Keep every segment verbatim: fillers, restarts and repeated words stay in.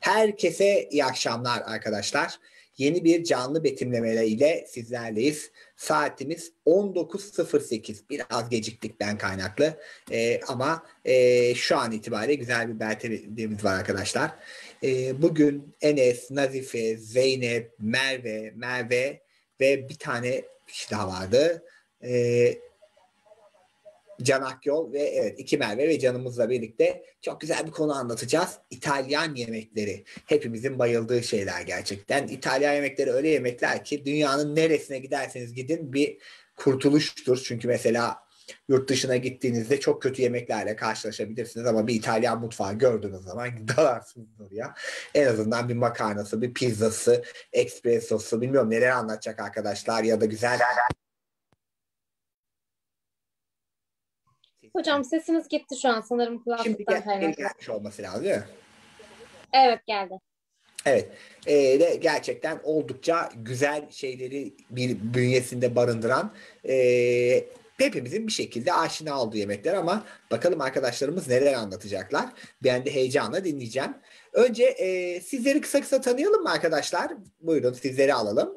Herkese iyi akşamlar arkadaşlar. Yeni bir canlı betimlemeyle ile sizlerleyiz. Saatimiz on dokuz sıfır sekiz. Biraz geciktikten kaynaklı. Ee, ama e, şu an itibariyle güzel bir betimlememiz var arkadaşlar. Ee, bugün Enes, Nazife, Zeynep, Merve, Merve ve bir tane kişi daha vardı. Ee, Can Akyol ve evet iki Merve ve Can'ımızla birlikte çok güzel bir konu anlatacağız. İtalyan yemekleri. Hepimizin bayıldığı şeyler gerçekten. İtalyan yemekleri öyle yemekler ki dünyanın neresine giderseniz gidin bir kurtuluştur. Çünkü mesela yurt dışına gittiğinizde çok kötü yemeklerle karşılaşabilirsiniz ama bir İtalyan mutfağı gördüğünüz zaman dalarsınız oraya. En azından bir makarnası, bir pizzası, espressosu, bilmiyorum neler anlatacak arkadaşlar ya da güzel. Hocam sesiniz gitti şu an sanırım Şimdi kulaklıktan gel, kaynaklı. gelmiş olması lazım değil mi? Evet geldi. Evet. Ee, de gerçekten oldukça güzel şeyleri bir bünyesinde barındıran e, hepimizin bir şekilde aşina olduğu yemekler ama bakalım arkadaşlarımız neler anlatacaklar. Ben de heyecanla dinleyeceğim. Önce e, sizleri kısa kısa tanıyalım mı arkadaşlar? Buyurun sizleri alalım.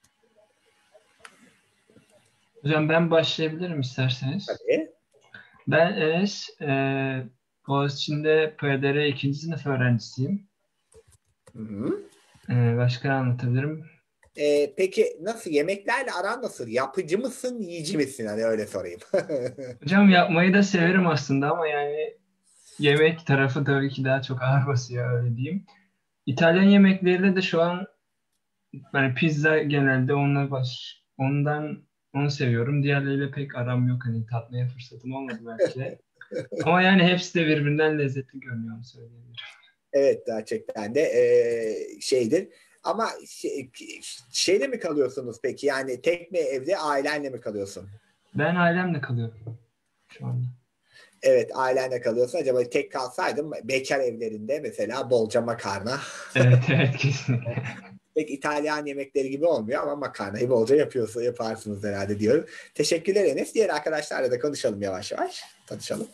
Hocam ben başlayabilirim isterseniz. Tabii. Ben Enes, e, Boğaziçi'nde P D R ikinci sınıf öğrencisiyim. Hı hı. E, başka ne anlatabilirim? Ee, peki nasıl yemeklerle aran nasıl? Yapıcı mısın, yiyici misin? Hani öyle sorayım. Hocam yapmayı da severim aslında ama yani yemek tarafı tabii ki daha çok ağır basıyor öyle diyeyim. İtalyan yemeklerinde de şu an yani pizza genelde onunla baş, ondan onu seviyorum. Diğerleriyle pek aram yok. Hani tatmaya fırsatım olmadı belki de. Ama yani hepsi de birbirinden lezzetli görünüyor onu söyleyebilirim. Evet gerçekten de e, şeydir. Ama şey, şeyle mi kalıyorsunuz peki? Yani tek mi evde ailenle mi kalıyorsun? Ben ailemle kalıyorum şu anda. Evet ailenle kalıyorsun. Acaba tek kalsaydın bekar evlerinde mesela bolca makarna. Evet evet kesinlikle. Pek İtalyan yemekleri gibi olmuyor ama makarnayı bolca yapıyorsa yaparsınız herhalde diyorum. Teşekkürler Enes. Diğer arkadaşlarla da konuşalım yavaş yavaş. Tanışalım.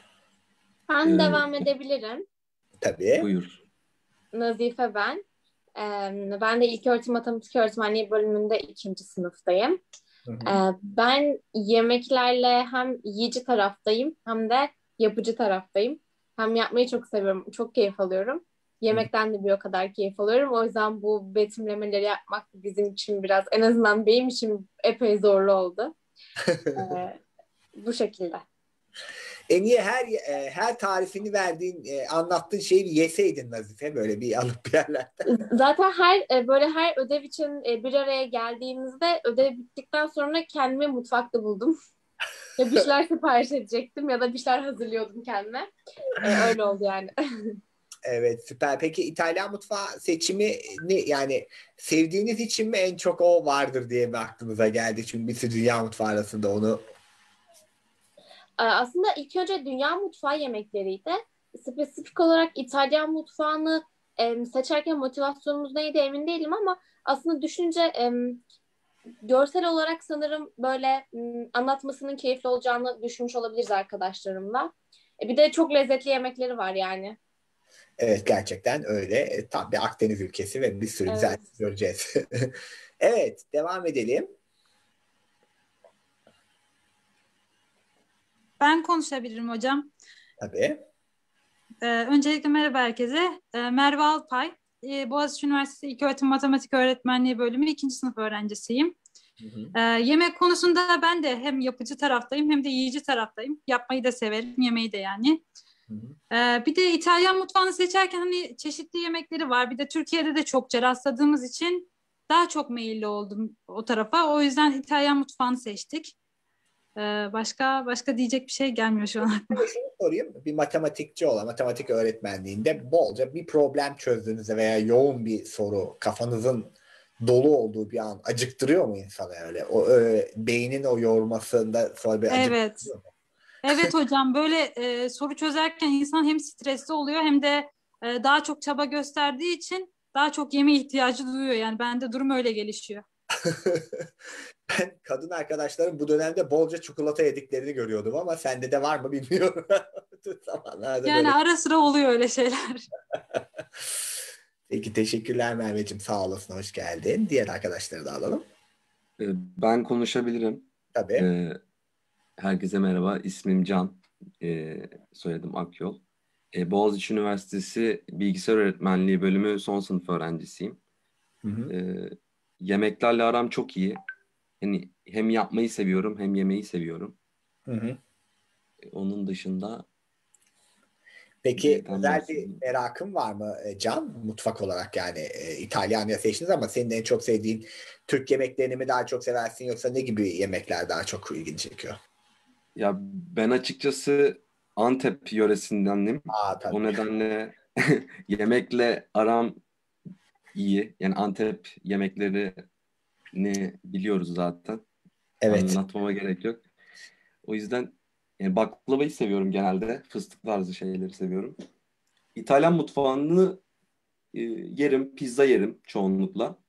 Ben Ee, devam edebilirim. Tabii. Buyur. Nazife ben. Ee, ben de ilköğretim matematik öğretmenliği bölümünde ikinci sınıftayım. Hı hı. Ee, ben yemeklerle hem yiyici taraftayım hem de yapıcı taraftayım. Hem yapmayı çok seviyorum, çok keyif alıyorum. Yemekten de bir o kadar keyif alıyorum. O yüzden bu betimlemeleri yapmak bizim için biraz, en azından benim için epey zorlu oldu. Ee, bu şekilde. En iyi her e, her tarifini verdiğin, e, anlattığın şeyi bir yeseydin Nazife böyle bir alıp bir yerlerden. Zaten her e, böyle her ödev için e, bir araya geldiğimizde ödev bittikten sonra kendimi mutfakta buldum. Ya bir şeyler sipariş edecektim ya da bir şeyler hazırlıyordum kendime. E, öyle oldu yani. Evet süper. Peki İtalyan mutfağı seçimi ne yani sevdiğiniz için mi en çok o vardır diye mi aklınıza geldi? Çünkü bir sürü dünya mutfağı arasında onu. E, aslında ilk önce dünya mutfağı yemekleriydi. Spesifik olarak İtalyan mutfağını e, seçerken motivasyonumuz neydi emin değilim ama aslında düşününce e, görsel olarak sanırım böyle m, anlatmasının keyifli olacağını düşünmüş olabiliriz arkadaşlarımla. E, bir de çok lezzetli yemekleri var yani. Evet gerçekten öyle. E, tam bir Akdeniz ülkesi ve bir sürü güzel Evet. göreceğiz. Evet devam edelim. Ben konuşabilirim hocam. Tabii. Ee, öncelikle merhaba herkese. Ee, Merve Alpay. Ee, Boğaziçi Üniversitesi İlköğretim Matematik Öğretmenliği bölümü ikinci sınıf öğrencisiyim. Hı hı. Ee, yemek konusunda ben de hem yapıcı taraftayım hem de yiyici taraftayım. Yapmayı da severim, yemeği de yani. Hı hı. Ee, bir de İtalyan mutfağını seçerken hani çeşitli yemekleri var. Bir de Türkiye'de de çokça rastladığımız için daha çok meyilli oldum o tarafa. O yüzden İtalyan mutfağını seçtik. Ee, başka başka diyecek bir şey gelmiyor şu an aklıma. Şunu sorayım. Bir matematikçi olan matematik öğretmenliğinde bolca bir problem çözdüğünüzde veya yoğun bir soru kafanızın dolu olduğu bir an acıktırıyor mu insanı öyle? O öyle, beynin o yormasında sonra bir Evet. acıktırıyor mu? Evet hocam böyle e, soru çözerken insan hem stresli oluyor hem de e, daha çok çaba gösterdiği için daha çok yeme ihtiyacı duyuyor. Yani bende durum öyle gelişiyor. Ben kadın arkadaşlarım bu dönemde bolca çikolata yediklerini görüyordum ama sende de var mı bilmiyorum. Zamanlarda Yani böyle. ara sıra oluyor öyle şeyler. Peki teşekkürler Merveciğim. Sağ olasın. Hoş geldin. Diğer arkadaşları da alalım. Ee, Ben konuşabilirim. Tabii. Ee, Herkese merhaba. İsmim Can. Ee, soyadım Akyol. Ee, Boğaziçi Üniversitesi Bilgisayar Öğretmenliği bölümü son sınıf öğrencisiyim. Hı hı. Ee, Yemeklerle aram çok iyi. Hani hem yapmayı seviyorum hem yemeyi seviyorum. Hı hı. Ee, Onun dışında Peki yemekten özel bir bahsedeyim. merakın var mı e, Can? Mutfak olarak yani e, İtalyan seçtiniz ama senin en çok sevdiğin Türk yemeklerini mi daha çok seversin yoksa ne gibi yemekler daha çok ilgini çekiyor? Ya ben açıkçası Antep yöresindenim. Aa O tabii. nedenle yemekle aram iyi. Yani Antep yemeklerini biliyoruz zaten. Evet. Anlatmama gerek yok. O yüzden yani baklavayı seviyorum genelde. Fıstık tarzı şeyleri seviyorum. İtalyan mutfağını e, yerim. Pizza yerim çoğunlukla.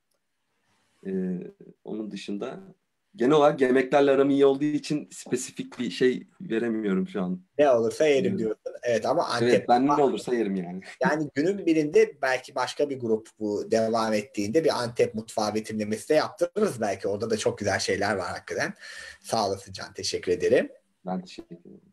E, Onun dışında genel olarak yemeklerle aram iyi olduğu için spesifik bir şey veremiyorum şu an. Ne olursa E, yerim diyorsun. Evet ama evet Antep ben ne olursa yerim yani. yani günün birinde belki başka bir grup bu devam ettiğinde bir Antep mutfağı betimlemesi de yaptırırız belki. Orada da çok güzel şeyler var hakikaten. Sağ olasın Can. Teşekkür ederim. Ben teşekkür ederim.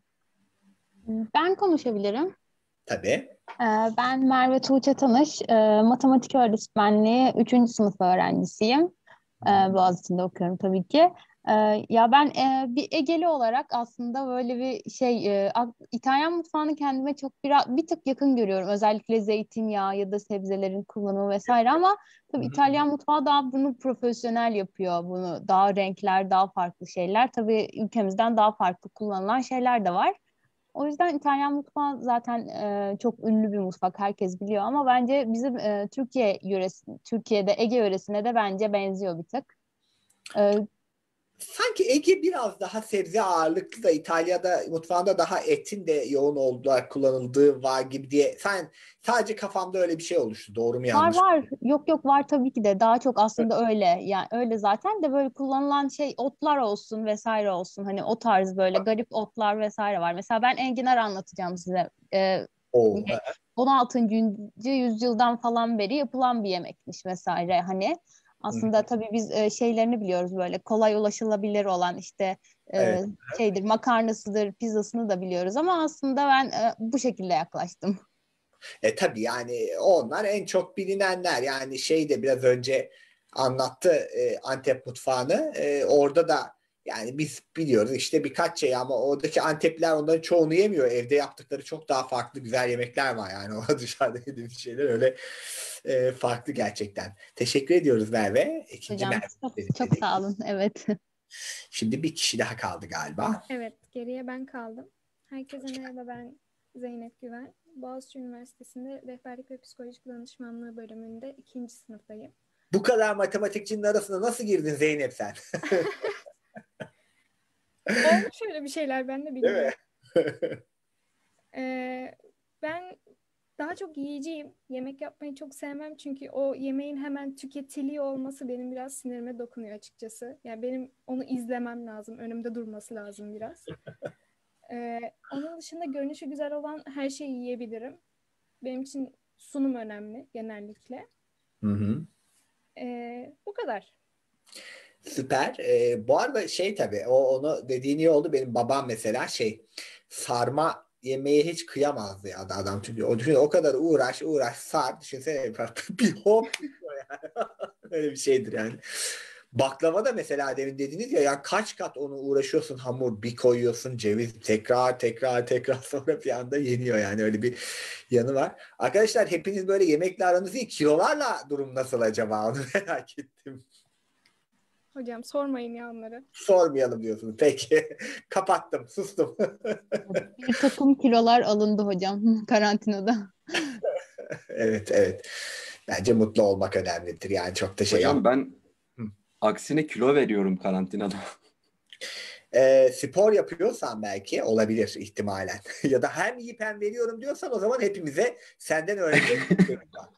Ben konuşabilirim. Tabii. Ee, Ben Merve Tuğçe Tanış, Ee, matematik öğretmenliği üçüncü sınıf öğrencisiyim. Ee, Boğaziçi'nde okuyorum tabii ki. Ee, Ya ben e, bir Egeli olarak aslında böyle bir şey, e, Ak- İtalyan mutfağını kendime çok bir, bir tık yakın görüyorum. Özellikle zeytinyağı ya da sebzelerin kullanımı vesaire ama Hı tabii hı. İtalyan mutfağı daha bunu profesyonel yapıyor. Bunu daha renkler, daha farklı şeyler. Tabii ülkemizden daha farklı kullanılan şeyler de var. O yüzden İtalyan mutfağı zaten e, çok ünlü bir mutfak, herkes biliyor ama bence bizim e, Türkiye yöresi, Türkiye'de Ege yöresine de bence benziyor bir tık. E, Sanki Ege biraz daha sebze ağırlıklı da İtalya'da mutfağında daha etin de yoğun olarak kullanıldığı var gibi diye. Sen sadece kafamda öyle bir şey oluştu. Doğru mu Var yanlış mı? var, yok yok var tabii ki de daha çok aslında öyle, yani öyle zaten de böyle kullanılan şey otlar olsun vesaire olsun, hani o tarz böyle garip otlar vesaire var. Mesela ben enginar anlatacağım size. E, Oo. on altıncı yüzyıldan falan beri yapılan bir yemekmiş vesaire, hani Hı. aslında tabii biz e, şeylerini biliyoruz, böyle kolay ulaşılabilir olan işte e, Evet. şeydir, makarnasıdır, pizzasını da biliyoruz ama aslında ben e, bu şekilde yaklaştım. E tabii yani onlar en çok bilinenler. Yani şey de biraz önce anlattı e, Antep mutfağını. E, orada da yani biz biliyoruz işte birkaç şey ama oradaki Antepliler onların çoğunu yemiyor. Evde yaptıkları çok daha farklı güzel yemekler var yani. O dışarıda yediğimiz şeyler öyle e, farklı gerçekten. Teşekkür ediyoruz Merve. İkinci Hocam Merve çok, çok dedik. sağ olun, evet. Şimdi bir kişi daha kaldı galiba. Evet, geriye ben kaldım. Herkese merhaba, ben Zeynep Güven. Boğaziçi Üniversitesi'nde Rehberlik ve Psikolojik Danışmanlığı bölümünde ikinci sınıftayım. Bu kadar matematikçinin arasına nasıl girdin Zeynep sen? Olmuş öyle bir şeyler, ben de Değil mi? bilmiyorum. Ee, ben daha çok yiyeceğim. Yemek yapmayı çok sevmem çünkü o yemeğin hemen tüketiliyor olması benim biraz sinirime dokunuyor açıkçası. Yani benim onu izlemem lazım, önümde durması lazım biraz. Ee, onun dışında görünüşü güzel olan her şeyi yiyebilirim. Benim için sunum önemli genellikle. Hı hı. Ee, bu kadar. Süper. Ee, bu arada şey tabii o onu dediğin iyi oldu. Benim babam mesela şey sarma yemeğe hiç kıyamazdı ya adam çünkü o düşün o kadar uğraş uğraş sar düşünsene bir hop bitiyor yani. Öyle bir şeydir yani. Baklava da mesela demin dediniz ya ya kaç kat onu uğraşıyorsun hamur bir koyuyorsun ceviz tekrar tekrar tekrar sonra bir anda yeniyor yani öyle bir yanı var. Arkadaşlar hepiniz böyle yemekle aranız iyi kilolarla durum nasıl acaba onu merak ettim. Hocam sormayın ya onları. Sormayalım diyorsunuz. Peki. Kapattım. Sustum. Bir takım kilolar alındı hocam karantinada. Evet, evet. Bence mutlu olmak önemlidir. Yani çok da şey Hocam yap. ben Hı. aksine kilo veriyorum karantinada. Ee, spor yapıyorsan belki olabilir ihtimalen. Ya da hem yiyip hem veriyorum diyorsan o zaman hepimize senden öğrenecek bir şey var.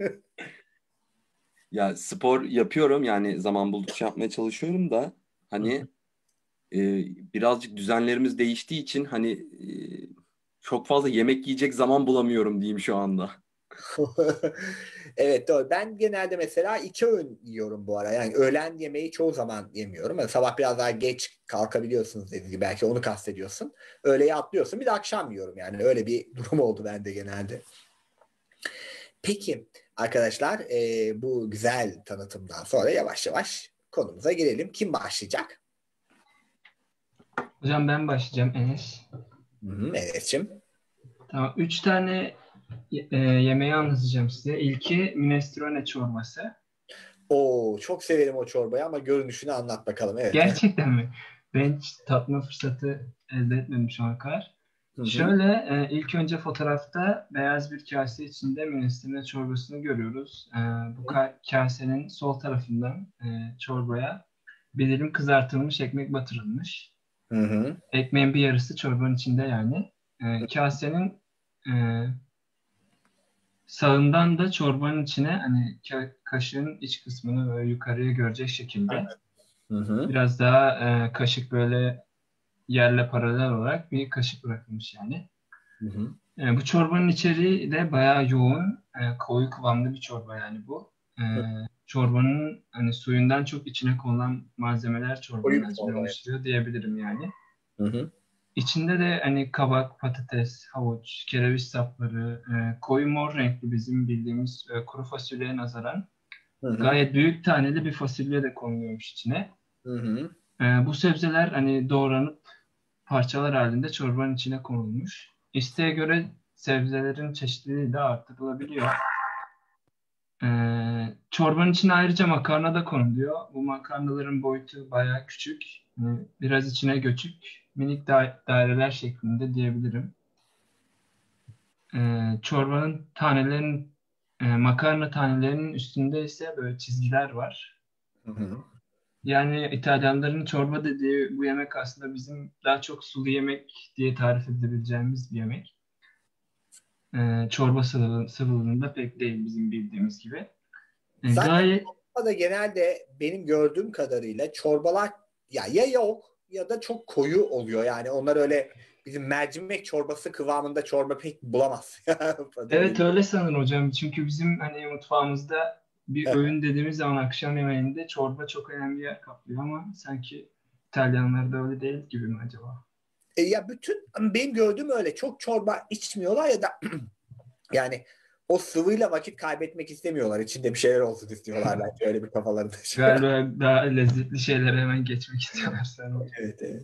Ya spor yapıyorum yani zaman buldukça yapmaya çalışıyorum da hani e, birazcık düzenlerimiz değiştiği için hani e, çok fazla yemek yiyecek zaman bulamıyorum diyeyim şu anda. Evet doğru. Ben genelde mesela iki öğün yiyorum bu ara. Yani öğlen yemeği çoğu zaman yemiyorum. Yani sabah biraz daha geç kalkabiliyorsunuz dediğim gibi. Belki onu kastediyorsun. Öğleyi atlıyorsun. Bir de akşam yiyorum yani. Öyle bir durum oldu bende genelde. Peki arkadaşlar e, bu güzel tanıtımdan sonra yavaş yavaş konumuza girelim. Kim başlayacak? Hocam ben başlayacağım Enes. Hı hı, Enes'cim. Tamam. Üç tane e, yemeği anlatacağım size. İlki minestrone çorbası. Oo, çok severim o çorbayı ama görünüşünü anlat bakalım. Evet. Gerçekten mi? Ben hiç tatma fırsatı elde etmedim şu ana kadar. Hı hı. Şöyle e, ilk önce fotoğrafta beyaz bir kase içinde minestrone çorbasını görüyoruz. E, bu ka- kasenin sol tarafından e, çorbaya bir dilim kızartılmış ekmek batırılmış. Hı hı. Ekmeğin bir yarısı çorbanın içinde yani. E, kasenin e, sağından da çorbanın içine hani ka- kaşığın iç kısmını böyle yukarıya görecek şekilde Hı hı. biraz daha e, kaşık böyle yerle paralel olarak bir kaşık bırakılmış yani. Hı hı. E, bu çorbanın içeriği de bayağı yoğun, e, koyu kıvamlı bir çorba yani bu. E, çorbanın hani suyundan çok içine konulan malzemeler çorbanın Koyu bir acını çorba. Evet. oluşturuyor diyebilirim yani. Hı hı. İçinde de hani kabak, patates, havuç, kereviz sapları, e, koyu mor renkli bizim bildiğimiz e, kuru fasulyeye nazaran Hı hı. gayet büyük taneli bir fasulye de konuluyormuş içine. Hı hı. E, bu sebzeler hani doğranıp parçalar halinde çorbanın içine konulmuş. İsteğe göre sebzelerin çeşitliliği de arttırılabiliyor. E, çorbanın içine ayrıca makarna da konuluyor. Bu makarnaların boyutu bayağı küçük. Yani biraz içine göçük, minik da- daireler şeklinde diyebilirim. E, çorbanın tanelerin, e, makarna tanelerinin üstünde ise böyle çizgiler var. Hı hı. Yani İtalyanların çorba dediği bu yemek aslında bizim daha çok sulu yemek diye tarif edebileceğimiz bir yemek. Ee, çorba sıvı, sıvılığında pek değil bizim bildiğimiz gibi. Ee, Zaten gayet da genelde benim gördüğüm kadarıyla çorbalar ya ya yok ya da çok koyu oluyor. Yani onlar öyle bizim mercimek çorbası kıvamında çorba pek bulamaz. evet öyle sanırım hocam. Çünkü bizim hani mutfağımızda bir öğün dediğimiz zaman akşam yemeğinde çorba çok önemli yer kaplıyor ama sanki İtalyanlarda öyle değil gibi mi acaba? E, ya bütün benim gördüğüm öyle çok çorba içmiyorlar ya da yani o sıvıyla vakit kaybetmek istemiyorlar. İçinde bir şeyler olsun istiyorlar bence. Öyle bir kafalarında. Galiba daha lezzetli şeylere hemen geçmek istiyorlar sanırım. Evet, evet.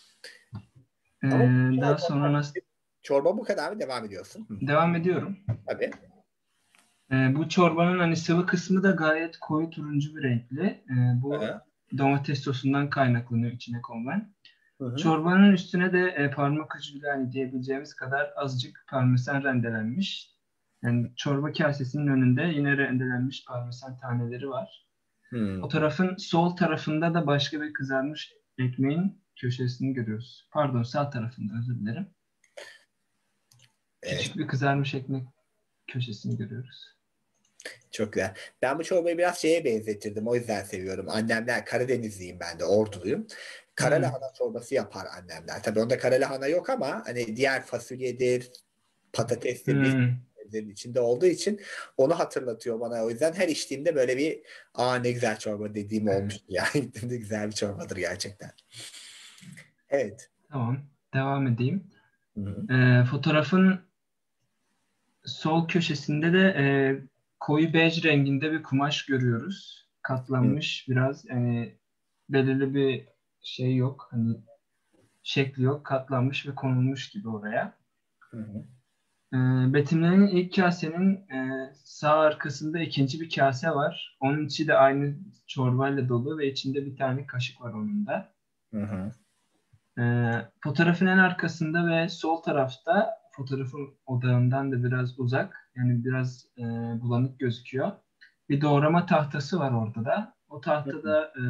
Ee, Ama daha çorba, sonra nasıl çorba bu kadar mı devam ediyorsun? Hı. devam ediyorum. Tabii. Ee, bu çorbanın hani sıvı kısmı da gayet koyu turuncu bir renkli. Ee, bu Hı domates sosundan kaynaklanıyor içine konulan. hı. Çorbanın üstüne de e, parmak ucuyla hani diyebileceğimiz kadar azıcık parmesan rendelenmiş. Yani çorba kasesinin önünde yine rendelenmiş parmesan taneleri var. Hı. Fotoğrafın sol tarafında da başka bir kızarmış ekmeğin köşesini görüyoruz. Pardon sağ tarafında özür dilerim. Evet, Küçük bir kızarmış ekmek köşesini görüyoruz. çok güzel. Ben bu çorbayı biraz şeye benzetirdim. O yüzden seviyorum. Annemler Karadenizliyim ben de. Orduluyum. Kara Hmm. lahana çorbası yapar annemler. Tabii onda kara lahana yok ama hani diğer fasulyedir, patatestir, bir Hmm. sebzenin içinde olduğu için onu hatırlatıyor bana. O yüzden her içtiğimde böyle bir aa ne güzel çorba dediğim olmuştu. Yani gittiğimde güzel bir çorbadır gerçekten. Evet. Tamam. Devam edeyim. Hı hı. Ee, fotoğrafın sol köşesinde de e, koyu bej renginde bir kumaş görüyoruz. Hı Katlanmış biraz yani belirli bir şey yok. Hani şekli yok. Katlanmış ve konulmuş gibi oraya. hı. Ee, betimlenin ilk kasenin e, sağ arkasında ikinci bir kase var. Onun içi de aynı çorbayla dolu ve içinde bir tane kaşık var onun da. Hı hı. Ee, fotoğrafın en arkasında ve sol tarafta fotoğrafın odağından da biraz uzak yani biraz e, bulanık gözüküyor. Bir doğrama tahtası var orada da. O tahtada e,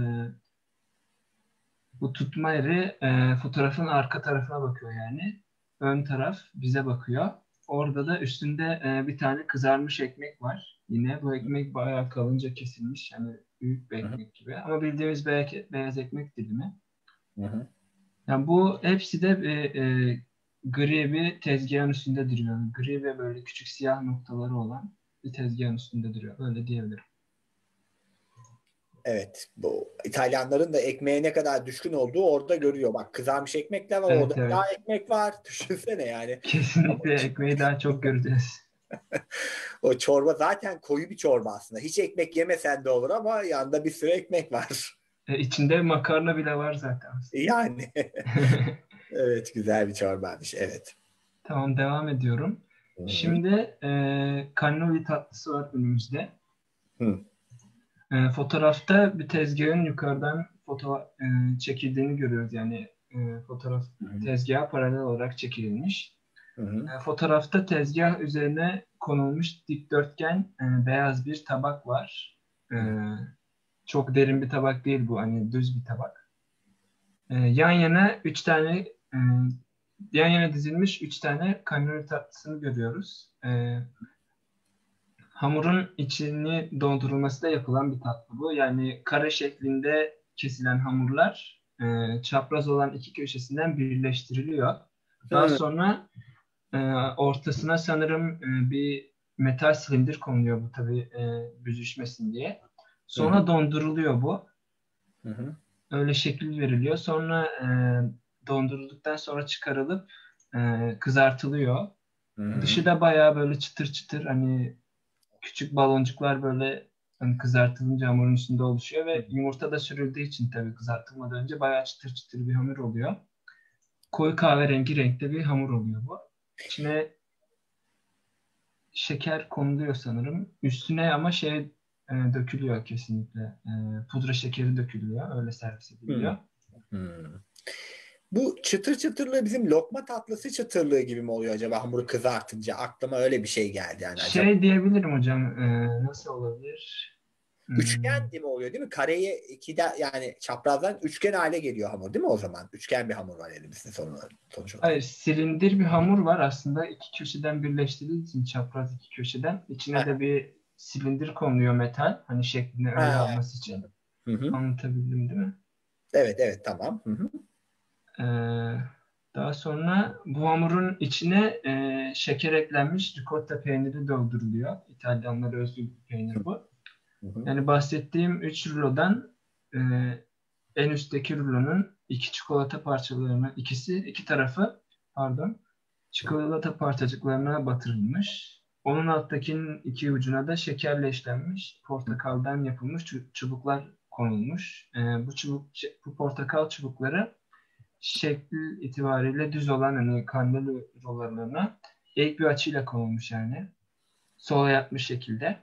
bu tutma yeri e, fotoğrafın arka tarafına bakıyor yani. Ön taraf bize bakıyor. Orada da üstünde e, bir tane kızarmış ekmek var. Yine bu ekmek bayağı kalınca kesilmiş. Yani büyük bir Hı hı. ekmek gibi. Ama bildiğimiz beyaz, beyaz ekmek dilimi. Hı hı. Yani bu hepsi de e, e, gri bir tezgahın üstünde duruyor. Gri ve böyle küçük siyah noktaları olan bir tezgahın üstünde duruyor. Öyle diyebilirim. Evet. Bu İtalyanların da ekmeğe ne kadar düşkün olduğu orada görüyor. Bak kızarmış ekmekler var Evet, orada. evet. Daha ekmek var. Düşünsene yani. Kesinlikle ekmeği daha çok göreceğiz. O çorba zaten koyu bir çorba aslında. Hiç ekmek yemesen de olur ama yanında bir sürü ekmek var. E, içinde makarna bile var zaten. Yani. Evet, güzel bir çorbaymış. Evet. Tamam, devam ediyorum. Hı-hı. Şimdi e, cannoli tatlısı var önümüzde. Hı. E, fotoğrafta bir tezgahın yukarıdan foto e, çekildiğini görüyoruz. Yani e, fotoğraf Hı-hı. tezgaha paralel olarak çekilmiş. Hı-hı. E, fotoğrafta tezgah üzerine konulmuş dikdörtgen e, beyaz bir tabak var. E, çok derin bir tabak değil bu. Hani düz bir tabak. E, yan yana üç tane e, yan yana dizilmiş üç tane cannoli tatlısını görüyoruz. E, hamurun içini doldurulması da yapılan bir tatlı bu. Yani kare şeklinde kesilen hamurlar e, çapraz olan iki köşesinden birleştiriliyor. Daha Hı. sonra e, ortasına sanırım e, bir metal silindir konuluyor bu tabii e, büzüşmesin diye. Sonra Hı-hı. donduruluyor bu. Hı-hı. Öyle şekil veriliyor. Sonra e, dondurulduktan sonra çıkarılıp e, kızartılıyor. Hı-hı. Dışı da bayağı böyle çıtır çıtır, hani küçük baloncuklar böyle hani kızartılınca hamurun üstünde oluşuyor ve yumurta da sürüldüğü için tabii kızartılmadan önce bayağı çıtır çıtır bir hamur oluyor. Koyu kahverengi renkte bir hamur oluyor bu. İçine şeker konuluyor sanırım. Üstüne ama şey e, dökülüyor kesinlikle. E, pudra şekeri dökülüyor. Öyle servis ediliyor. Hı-hı. Bu çıtır çıtırlığı bizim lokma tatlısı çıtırlığı gibi mi oluyor acaba hamuru kızartınca? Aklıma öyle bir şey geldi yani acaba. Şey diyebilirim hocam. e, nasıl olabilir? Hmm. Üçgen değil mi oluyor değil mi? Kareye ikide yani çaprazdan üçgen hale geliyor hamur değil mi o zaman? Üçgen bir hamur var elimizde sonuç sonuç olarak. Hayır, silindir bir hamur var aslında. İki köşeden birleştirildiği için çapraz iki köşeden. İçine Ha. de bir silindir konuluyor, metal. Hani şeklini öyle Ha. alması için. Hı hı. Anlatabildim değil mi? Evet evet tamam. Hı hı. Ee, daha sonra bu hamurun içine e, şeker eklenmiş ricotta peyniri dolduruluyor. İtalyanlara özgü bir peynir bu. Hı hı. Yani bahsettiğim üç rulodan e, en üstteki rulonun iki çikolata parçalarına, ikisi, iki tarafı pardon, çikolata parçacıklarına batırılmış. Onun alttakinin iki ucuna da şekerle işlenmiş portakaldan yapılmış çubuklar konulmuş. E, bu çubuk, bu portakal çubukları şekli itibariyle düz olan hani kandil rulolarına eğik bir açıyla konulmuş yani. Sola yatmış şekilde.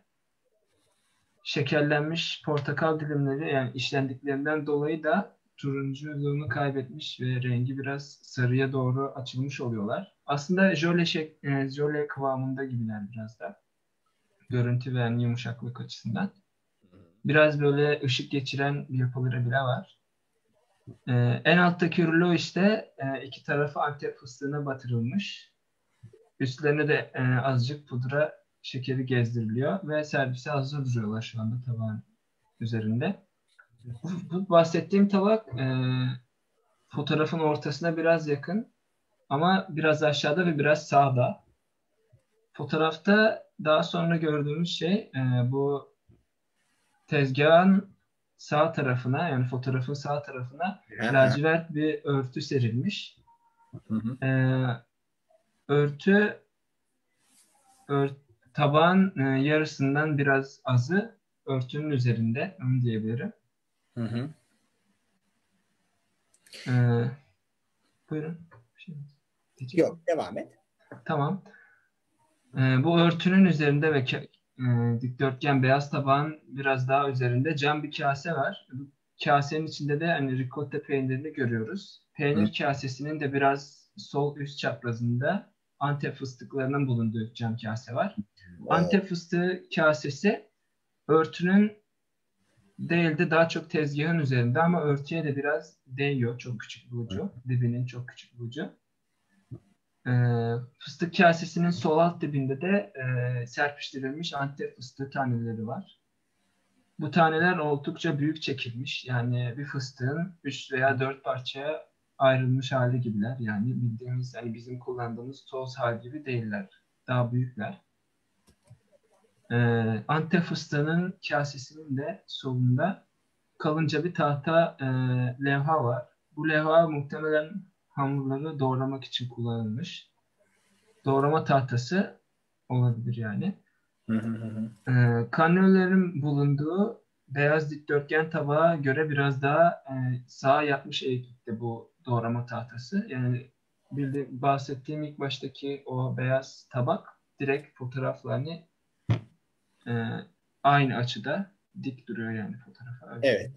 Şekerlenmiş portakal dilimleri yani işlendiklerinden dolayı da turunculuğunu kaybetmiş ve rengi biraz sarıya doğru açılmış oluyorlar. Aslında jöle, şek e, jöle kıvamında gibiler biraz da. Görüntü ve yani yumuşaklık açısından. Biraz böyle ışık geçiren bir yapıları bile var. E, en alttaki rulo işte e, iki tarafı Antep fıstığına batırılmış. Üstlerine de e, azıcık pudra şekeri gezdiriliyor ve servise hazır duruyorlar şu anda tabağın üzerinde. Bu, bu bahsettiğim tabak e, fotoğrafın ortasına biraz yakın ama biraz aşağıda ve biraz sağda. Fotoğrafta daha sonra gördüğümüz şey e, bu tezgahın sağ tarafına yani fotoğrafın sağ tarafına lacivert bir örtü serilmiş. Hı hı. E, örtü ört, tabağın e, yarısından biraz azı örtünün üzerinde, onu diyebilirim. Hı hı. E, buyurun. Bir şey Yok devam et. Tamam. Ee, bu örtünün üzerinde ve ke- e, dikdörtgen beyaz tabağın biraz daha üzerinde cam bir kase var. Bu kasenin içinde de hani ricotta peynirini görüyoruz. Peynir Hı. kasesinin de biraz sol üst çaprazında Antep fıstıklarının bulunduğu cam kase var. O. Antep fıstığı kasesi örtünün değil de daha çok tezgahın üzerinde ama örtüye de biraz değiyor. Çok küçük bir ucu. Dibinin çok küçük bir ucu. Ee, fıstık kasesinin sol alt dibinde de e, serpiştirilmiş Antep fıstığı taneleri var. Bu taneler oldukça büyük çekilmiş. Yani bir fıstığın üç veya dört parçaya ayrılmış hali gibiler. Yani bildiğimiz, hani bizim kullandığımız toz hal gibi değiller. Daha büyükler. Ee, Antep fıstığının kasesinin de solunda kalınca bir tahta e, levha var. Bu levha muhtemelen hamurları doğramak için kullanılmış. Doğrama tahtası olabilir yani. Hı hı hı. Ee, Kanüllerin bulunduğu beyaz dikdörtgen tabağa göre biraz daha e, sağa yatmış eğiklikte bu doğrama tahtası. Yani bildiğim, bahsettiğim ilk baştaki o beyaz tabak direkt fotoğrafla hani e, aynı açıda dik duruyor yani fotoğrafa. Öyle Evet.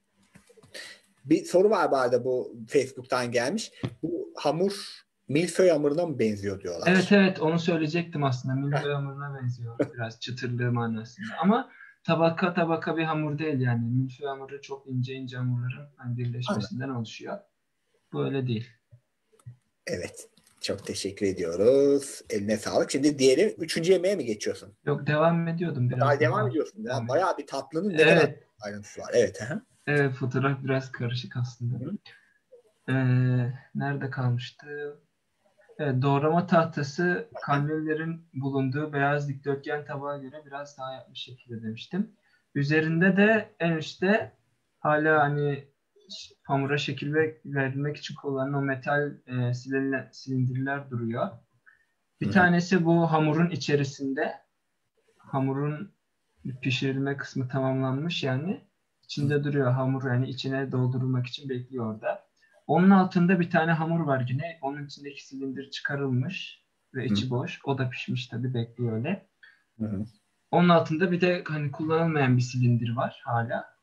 Bir soru var bu arada, bu Facebook'tan gelmiş. Bu hamur milföy hamuruna mı benziyor diyorlar. Evet evet, onu söyleyecektim aslında. Milföy hamuruna benziyor biraz çıtırlığı manasında. Ama tabaka tabaka bir hamur değil yani. Milföy hamuru çok ince ince hamurların hani birleşmesinden oluşuyor. Bu öyle değil. Evet. Çok teşekkür ediyoruz. Eline sağlık. Şimdi diğeri üçüncü yemeğe mi geçiyorsun? Yok, devam ediyordum biraz. Daha devam daha. ediyorsun. Ya, Devam bayağı bir tatlının ne Evet. kadar ayrıntısı var. Evet. Hı. Evet, fotoğraf biraz karışık aslında. Hı. Ee, nerede kalmıştı? Evet, doğrama tahtası kanüllerin bulunduğu beyaz dikdörtgen tabağa göre biraz daha yapmış şekilde demiştim. Üzerinde de en üstte hala hani hamura şekil ve- verilmek için kullanılan o metal e, silinle- silindirler duruyor. Bir Hı hı. tanesi bu hamurun içerisinde. Hamurun pişirilme kısmı tamamlanmış yani. İçinde duruyor hamur, yani içine doldurulmak için bekliyor orada. Onun altında bir tane hamur var yine. Onun içindeki silindir çıkarılmış ve içi boş. O da pişmiş tabii, bekliyor öyle. Hı hı. Onun altında bir de hani kullanılmayan bir silindir var hala.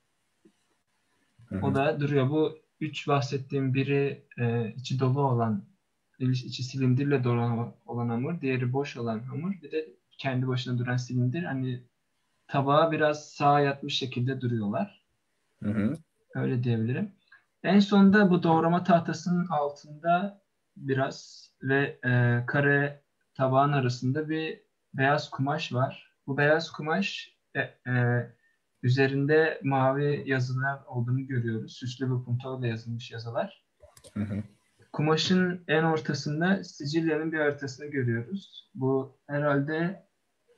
Hı O hı. da duruyor. Bu üç bahsettiğim, biri e, içi dolu olan, içi silindirle dolu olan hamur, diğeri boş olan hamur, bir de kendi başına duran silindir. Hani tabağa biraz sağa yatmış şekilde duruyorlar. Hı hı. Öyle diyebilirim. En sonunda bu doğrama tahtasının altında biraz ve e, kare tabağın arasında bir beyaz kumaş var. Bu beyaz kumaş e, e, üzerinde mavi yazılar olduğunu görüyoruz. Süslü bir puntoyla yazılmış yazılar. Hı hı. Kumaşın en ortasında Sicilya'nın bir haritasını görüyoruz. Bu herhalde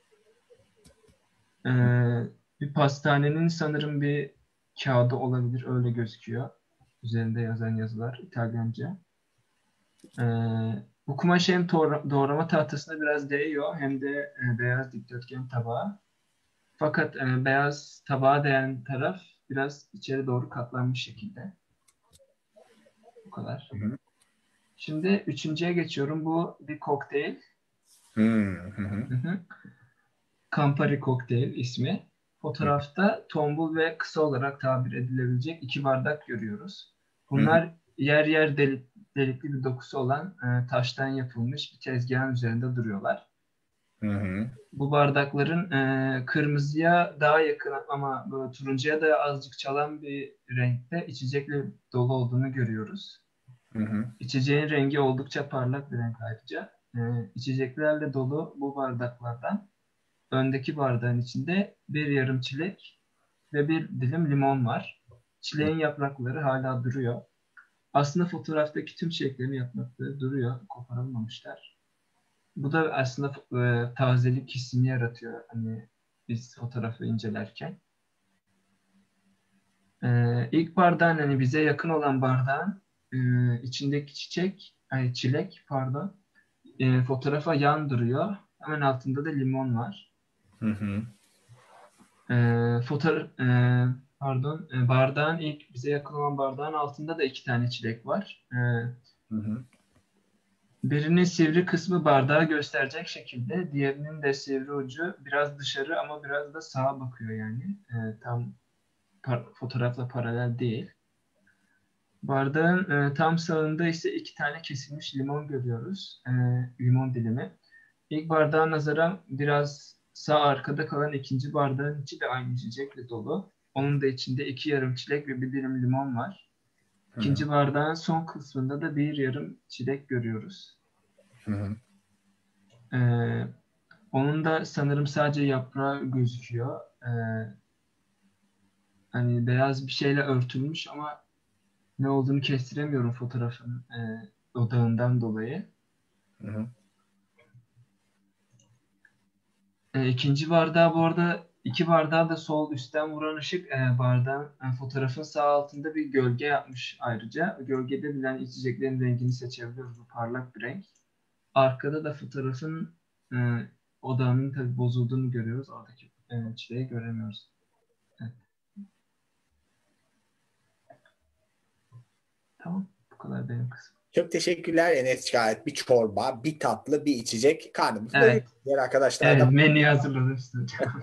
e, bir pastanenin sanırım bir kağıdı olabilir. Öyle gözüküyor. Üzerinde yazan yazılar İtalyanca. Ee, bu kumaş hem doğra- doğrama tahtasına biraz değiyor hem de e, beyaz dikdörtgen tabağa. Fakat e, beyaz tabağa değen taraf biraz içeri doğru katlanmış şekilde. Bu kadar. Hı hı. Şimdi üçüncüye geçiyorum. Bu bir kokteyl. Hı hı. Hı hı. Campari kokteyl ismi. Fotoğrafta tombul ve kısa olarak tabir edilebilecek iki bardak görüyoruz. Bunlar yer yer delik, delikli bir dokusu olan e, taştan yapılmış bir tezgahın üzerinde duruyorlar. Hı hı. Bu bardakların e, kırmızıya daha yakın ama böyle turuncuya da azıcık çalan bir renkte içecekle dolu olduğunu görüyoruz. Hı hı. İçeceğin rengi oldukça parlak bir renk ayrıca. E, içeceklerle dolu bu bardaklardan öndeki bardağın içinde bir yarım çilek ve bir dilim limon var. Çileğin yaprakları hala duruyor. Aslında fotoğraftaki tüm çileklerin yaprakları duruyor. Koparılmamışlar. Bu da aslında e, tazelik hissini yaratıyor. Hani biz fotoğrafı incelerken. E, ilk bardağın, hani bize yakın olan bardağın e, içindeki çiçek, ay çilek pardon, e, fotoğrafa yan duruyor. Hemen altında da limon var. Hı hı. E, fotoğraf, e, pardon, e, bardağın ilk bize yakın olan bardağın altında da iki tane çilek var. E, Hı hı. birinin sivri kısmı bardağı gösterecek şekilde, diğerinin de sivri ucu biraz dışarı ama biraz da sağa bakıyor yani. E, tam par- fotoğrafla paralel değil. Bardağın e, tam sağında ise iki tane kesilmiş limon görüyoruz. E, limon dilimi. İlk bardağa nazaran biraz sağ arkada kalan ikinci bardağın içi de aynı içecekle dolu. Onun da içinde iki yarım çilek ve bir dilim limon var. İkinci bardağın son kısmında da bir yarım çilek görüyoruz. Hı hı. Ee, onun da sanırım sadece yaprağı gözüküyor. Ee, hani beyaz bir şeyle örtülmüş ama ne olduğunu kestiremiyorum fotoğrafın e, odağından dolayı. Hı hı. E, ikinci bardağı bu arada iki bardağı da sol üstten vuran ışık e, bardağın e, fotoğrafın sağ altında bir gölge yapmış ayrıca. Gölgede bilen içeceklerin rengini seçebiliyoruz. Bu parlak bir renk. Arkada da fotoğrafın e, odağının tabii bozulduğunu görüyoruz. Oradaki e, çileyi göremiyoruz. Evet. Tamam. Bu kadar benim kısmım. Çok teşekkürler Enes. Gayet bir çorba, bir tatlı, bir içecek. Karnımız doyuyor. Evet. Diğer arkadaşlar Evet, da menüyü hazırladım size.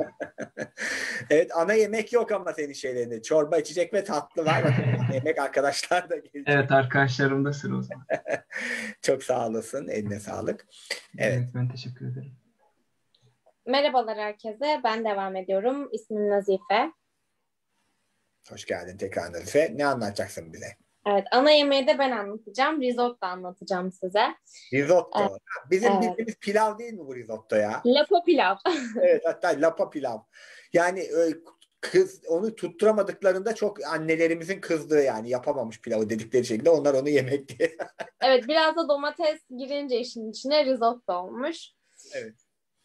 evet, ana yemek yok ama senin şeylerinde. Çorba, içecek ve tatlı var. Bak, ana yemek arkadaşlar da gelecek. Evet, arkadaşlarım da sıra o zaman. Çok sağ olasın. Eline sağlık. Evet. Evet, ben teşekkür ederim. Merhabalar herkese. Ben devam ediyorum. İsmim Nazife. Hoş geldin tekrar Nazife. Ne anlatacaksın bize? Evet, ana yemeği de ben anlatacağım. Risotto anlatacağım size. Risotto. Evet. Bizim Evet. bildiğimiz pilav değil mi bu risotto ya? Lapo pilav. Evet, hatta lapa pilav. Yani e, kız onu tutturamadıklarında çok annelerimizin kızdığı, yani yapamamış pilavı dedikleri şekilde onlar onu yemek diye. Evet, biraz da domates girince işin içine risotto olmuş. Evet.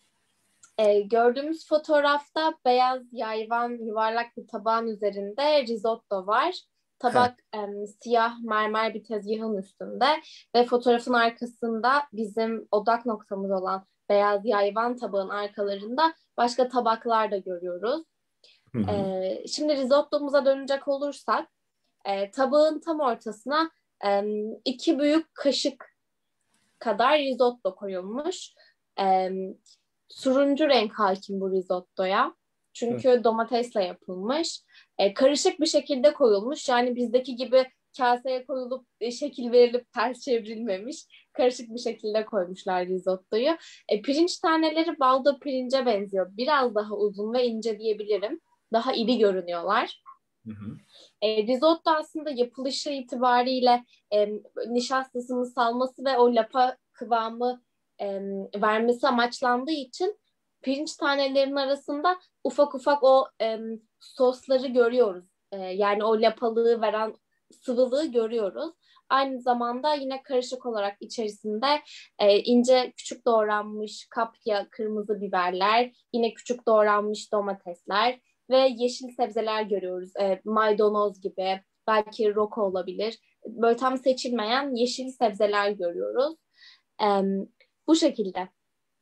Ee, gördüğümüz fotoğrafta beyaz yayvan yuvarlak bir tabağın üzerinde risotto var. Tabak em, siyah mermer bir tezgahın üstünde ve fotoğrafın arkasında bizim odak noktamız olan beyaz yayvan tabağın arkalarında başka tabaklar da görüyoruz. Hı hı. Ee, şimdi risottomuza dönecek olursak e, tabağın tam ortasına e, iki büyük kaşık kadar risotto koyulmuş. E, turuncu renk hakim bu risottoya. Çünkü Hı. domatesle yapılmış. E, karışık bir şekilde koyulmuş. Yani bizdeki gibi kaseye koyulup e, şekil verilip ters çevrilmemiş. Karışık bir şekilde koymuşlar risottoyu. E, pirinç taneleri baldo pirince benziyor. Biraz daha uzun ve ince diyebilirim. Daha iri görünüyorlar. Hı hı. E, risotto aslında yapılışı itibariyle e, nişastasını salması ve o lapa kıvamı e, vermesi amaçlandığı için pirinç tanelerinin arasında ufak ufak o e, sosları görüyoruz. E, yani o lapalığı veren sıvılığı görüyoruz. Aynı zamanda yine karışık olarak içerisinde e, ince küçük doğranmış kapya, kırmızı biberler, yine küçük doğranmış domatesler ve yeşil sebzeler görüyoruz. E, maydanoz gibi, belki roko olabilir. Böyle tam seçilmeyen yeşil sebzeler görüyoruz. E, bu şekilde.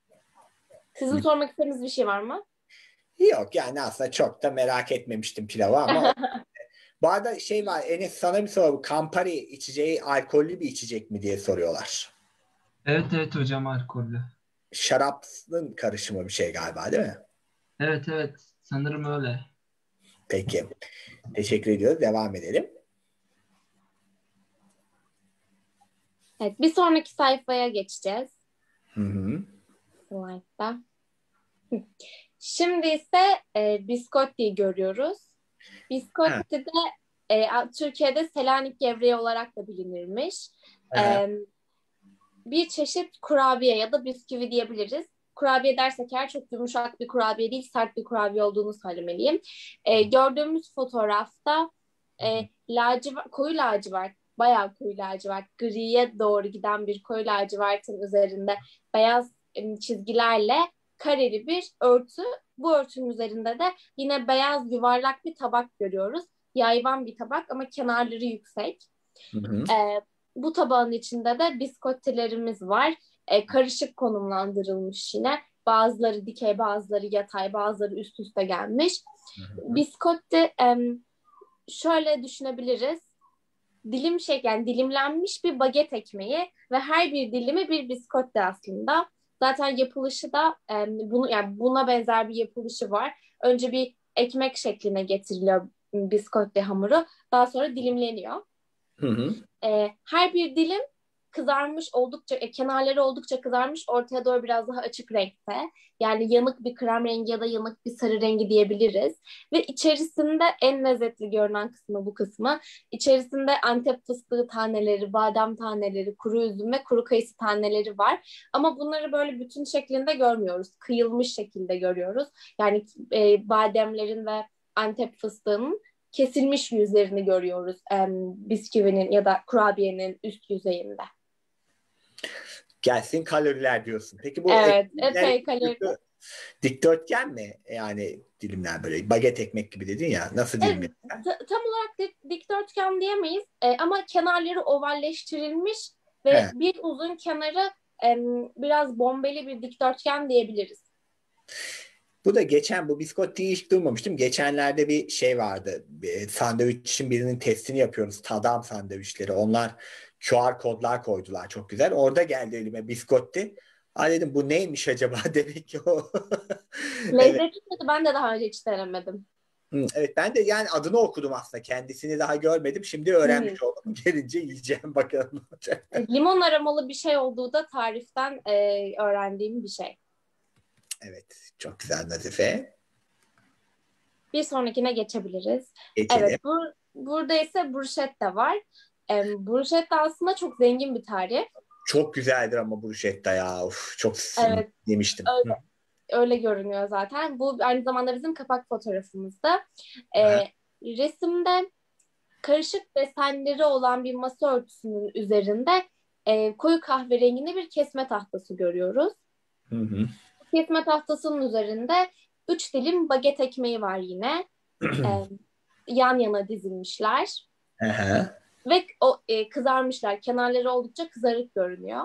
Sizin Hı. sormak istediğiniz bir şey var mı? Yok, yani aslında çok da merak etmemiştim pilavı ama bu arada şey var, Enes sana bir soru. Bu Campari içeceği alkollü bir içecek mi diye soruyorlar. Evet evet hocam, alkollü. Şarapın karışımı bir şey galiba, değil mi? Evet evet, sanırım öyle. Peki. Teşekkür ediyoruz. Devam edelim. Evet, bir sonraki sayfaya geçeceğiz. Hı hı. Slide'da. Şimdi ise e, biscotti görüyoruz. Biscotti de e, Türkiye'de Selanik gevreği olarak da bilinirmiş. E, bir çeşit kurabiye ya da bisküvi diyebiliriz. Kurabiye dersek eğer çok yumuşak bir kurabiye değil, sert bir kurabiye olduğunu söylemeliyim. E, gördüğümüz fotoğrafta e, lacivert, koyu lacivert, bayağı koyu lacivert, griye doğru giden bir koyu lacivertin üzerinde beyaz e, çizgilerle kareli bir örtü. Bu örtünün üzerinde de yine beyaz yuvarlak bir tabak görüyoruz. Yayvan bir tabak ama kenarları yüksek. Hı hı. E, bu tabağın içinde de biskottilerimiz var. E, karışık konumlandırılmış yine. Bazıları dikey, bazıları yatay, bazıları üst üste gelmiş. Hı hı. Biskotti e, şöyle düşünebiliriz. Dilim şey, yani dilimlenmiş bir baget ekmeği ve her bir dilimi bir biskotti aslında. Zaten yapılışı da e, bunu, yani buna benzer bir yapılışı var. Önce bir ekmek şekline getiriliyor biskotti hamuru. Daha sonra dilimleniyor. Hı hı. E, her bir dilim kızarmış oldukça, e, kenarları oldukça kızarmış, ortaya doğru biraz daha açık renkte. Yani yanık bir krem rengi ya da yanık bir sarı rengi diyebiliriz. Ve içerisinde en lezzetli görünen kısmı bu kısmı. İçerisinde Antep fıstığı taneleri, badem taneleri, kuru üzüm ve kuru kayısı taneleri var. Ama bunları böyle bütün şeklinde görmüyoruz. Kıyılmış şekilde görüyoruz. Yani e, bademlerin ve Antep fıstığının kesilmiş yüzlerini görüyoruz em, bisküvinin ya da kurabiyenin üst yüzeyinde. Gelsin kaloriler diyorsun. Peki bu Evet, ekmekler epey kalori. dikdörtgen mi? Yani dilimler böyle baget ekmek gibi dedin ya. Nasıl Evet, dilimler? ta- tam olarak dik- dikdörtgen diyemeyiz. E, ama kenarları ovalleştirilmiş ve He. bir uzun kenarı em, biraz bombeli bir dikdörtgen diyebiliriz. Bu da geçen bu biskottiyi hiç duymamıştım. Geçenlerde bir şey vardı. Bir sandviçin birinin testini yapıyoruz. Tadam sandviçleri. Onlar Q R kodlar koydular. Çok güzel. Orada geldi elime biskotti. Aa dedim bu neymiş acaba? Demek ki o. Evet. Lezzetli miydi? Ben de daha önce hiç denemedim. Hı, evet ben de yani adını okudum aslında. Kendisini daha görmedim. Şimdi Hı. öğrenmiş oldum. Gelince yiyeceğim bakalım ne olacak. E, Limon aromalı bir şey olduğu da tariften e, öğrendiğim bir şey. Evet. Çok güzel Nazife. Bir sonrakine geçebiliriz. Geçelim. Evet, bu, burada ise bruschetta de var. E, bruschetta aslında çok zengin bir tarif. Çok güzeldir ama bruschetta ya. Uf, çok Evet, yemiştim. öyle, Hı. öyle görünüyor zaten. Bu aynı zamanda bizim kapak fotoğrafımızda. E, Aha. resimde karışık desenleri olan bir masa örtüsünün üzerinde e, koyu kahverenginde bir kesme tahtası görüyoruz. Hı hı. Kesme tahtasının üzerinde üç dilim baget ekmeği var yine. e, yan yana dizilmişler. Aha. Ve o e, kızarmışlar. Kenarları oldukça kızarık görünüyor.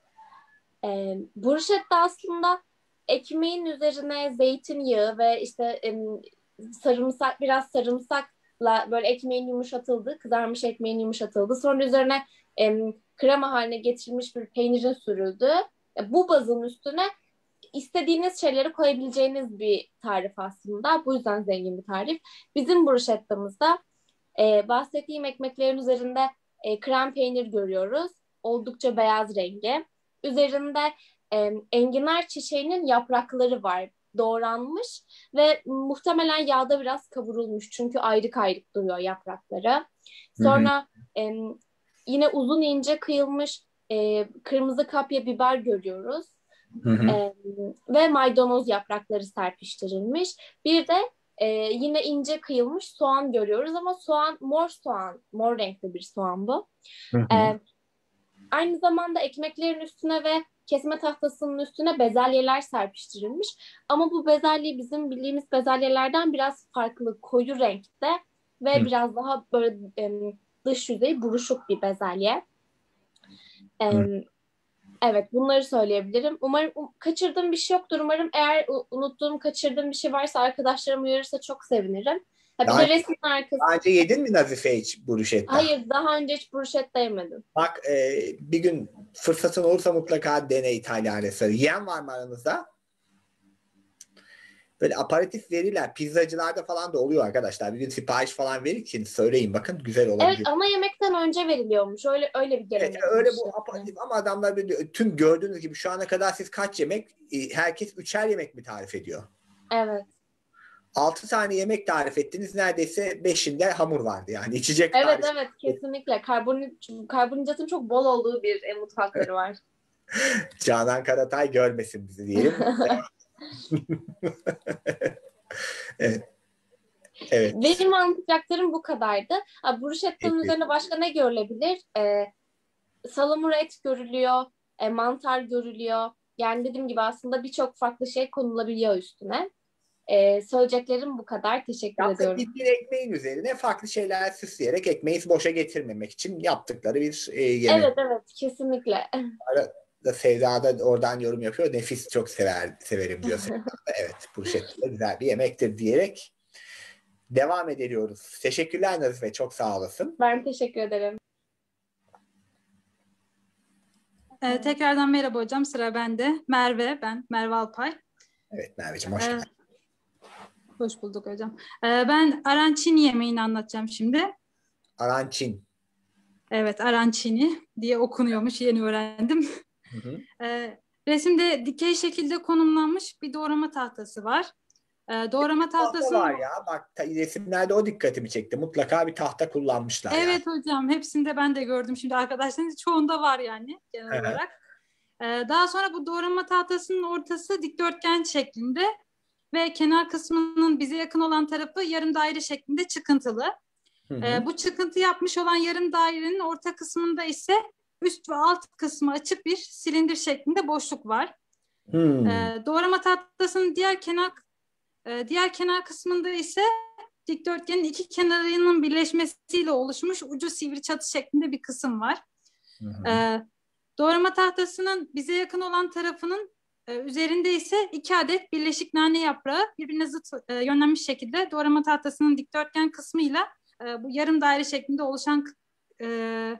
E, bruschetta aslında ekmeğin üzerine zeytinyağı ve işte e, sarımsak, biraz sarımsakla böyle ekmeğin yumuşatıldığı, kızarmış ekmeğin yumuşatıldığı, sonra üzerine e, krema haline getirilmiş bir peynirin sürüldüğü, e, bu bazın üstüne istediğiniz şeyleri koyabileceğiniz bir tarif aslında. Bu yüzden zengin bir tarif. Bizim bruschettamızda e, bahsettiğim ekmeklerin üzerinde e, krem peynir görüyoruz. Oldukça beyaz rengi. Üzerinde e, enginar çiçeğinin yaprakları var. Doğranmış ve muhtemelen yağda biraz kavurulmuş. Çünkü ayrık ayrık duruyor yaprakları. Sonra e, yine uzun ince kıyılmış e, kırmızı kapya biber görüyoruz. Hı hı. E, ve maydanoz yaprakları serpiştirilmiş. Bir de e, yine ince kıyılmış soğan görüyoruz ama soğan mor soğan, mor renkli bir soğan bu. Hı hı. E, aynı zamanda ekmeklerin üstüne ve kesme tahtasının üstüne bezelyeler serpiştirilmiş. Ama bu bezelye bizim bildiğimiz bezelyelerden biraz farklı, koyu renkte ve Hı. biraz daha böyle e, dış yüzeyi buruşuk bir bezelye. E, Hı. Evet, bunları söyleyebilirim. Umarım um, kaçırdığım bir şey yoktur. Umarım eğer u- unuttuğum, kaçırdığım bir şey varsa arkadaşlarım uyarırsa çok sevinirim. Ha, bir Daha, de resmin arkası. daha önce yedin mi Nazife hiç bruschetta? Hayır, daha önce hiç bruschetta yemedim. Bak e, bir gün fırsatın olursa mutlaka dene İtalyan restoranı. Yiyen var mı aranızda? Böyle aparatif verirler. Pizzacılarda falan da oluyor arkadaşlar. Bir gün sipariş falan verirken söyleyin bakın güzel Evet, olabilir. ana yemekten önce veriliyormuş. Öyle öyle bir Evet, gelenek. öyle bu aparatif ama adamlar böyle, tüm gördüğünüz gibi şu ana kadar siz kaç yemek? E, Herkes üçer yemek mi tarif ediyor? Evet. Altı tane yemek tarif ettiniz. Neredeyse beşinde hamur vardı yani. İçecek Evet, tarif. evet, kesinlikle. Karbon, karbonhidratın çok bol olduğu bir e, mutfakları var. Canan Karatay görmesin bizi diyelim. Evet. Evet. Benim anlatacaklarım bu kadardı. Ha, bruschetta'nın Peki. üzerine başka ne görülebilir? Ee, salamura et görülüyor, e, mantar görülüyor. Yani dediğim gibi aslında birçok farklı şey konulabiliyor üstüne. Ee, söyleyeceklerim bu kadar. Teşekkür Yaptık ediyorum. bir, bir ekmeğin üzerine farklı şeyler süsleyerek ekmeği boşa getirmemek için yaptıkları bir e, yemek. Evet, evet, kesinlikle. Da Sevda da oradan yorum yapıyor. Nefis çok sever, severim diyor Sevda da. Evet, bruschetta da güzel bir yemektir diyerek devam ediyoruz. Teşekkürler Nazife, çok sağ olasın. Ben teşekkür ederim. Ee, tekrardan merhaba hocam, sıra bende. Merve, ben Merve Alpay. Evet Merveciğim, hoş Ee, geldin. hoş bulduk hocam. Ee, ben arancini yemeğini anlatacağım şimdi. Arancin. Evet, arancini diye okunuyormuş, yeni öğrendim. Hı hı. Ee, resimde dikey şekilde konumlanmış bir doğrama tahtası var. Ee, doğrama Tahta tahtası var ya, bak ta- resimlerde o dikkatimi çekti. Mutlaka bir tahta kullanmışlar yani. Evet hocam, hepsinde ben de gördüm şimdi arkadaşlarınız çoğunda var yani genel olarak. Ee, daha sonra bu doğrama tahtasının ortası dikdörtgen şeklinde. ve kenar kısmının bize yakın olan tarafı yarım daire şeklinde çıkıntılı. Hı hı. E, bu çıkıntı yapmış olan yarım dairenin orta kısmında ise üst ve alt kısmı açık bir silindir şeklinde boşluk var. Hmm. E, doğrama tahtasının diğer kenar e, diğer kenar kısmında ise dikdörtgenin iki kenarının birleşmesiyle oluşmuş ucu sivri çatı şeklinde bir kısım var. Hı hı. E, doğrama tahtasının bize yakın olan tarafının e, üzerinde ise iki adet birleşik nane yaprağı birbirine zıt e, yönlenmiş şekilde doğrama tahtasının dikdörtgen kısmıyla e, bu yarım daire şeklinde oluşan e,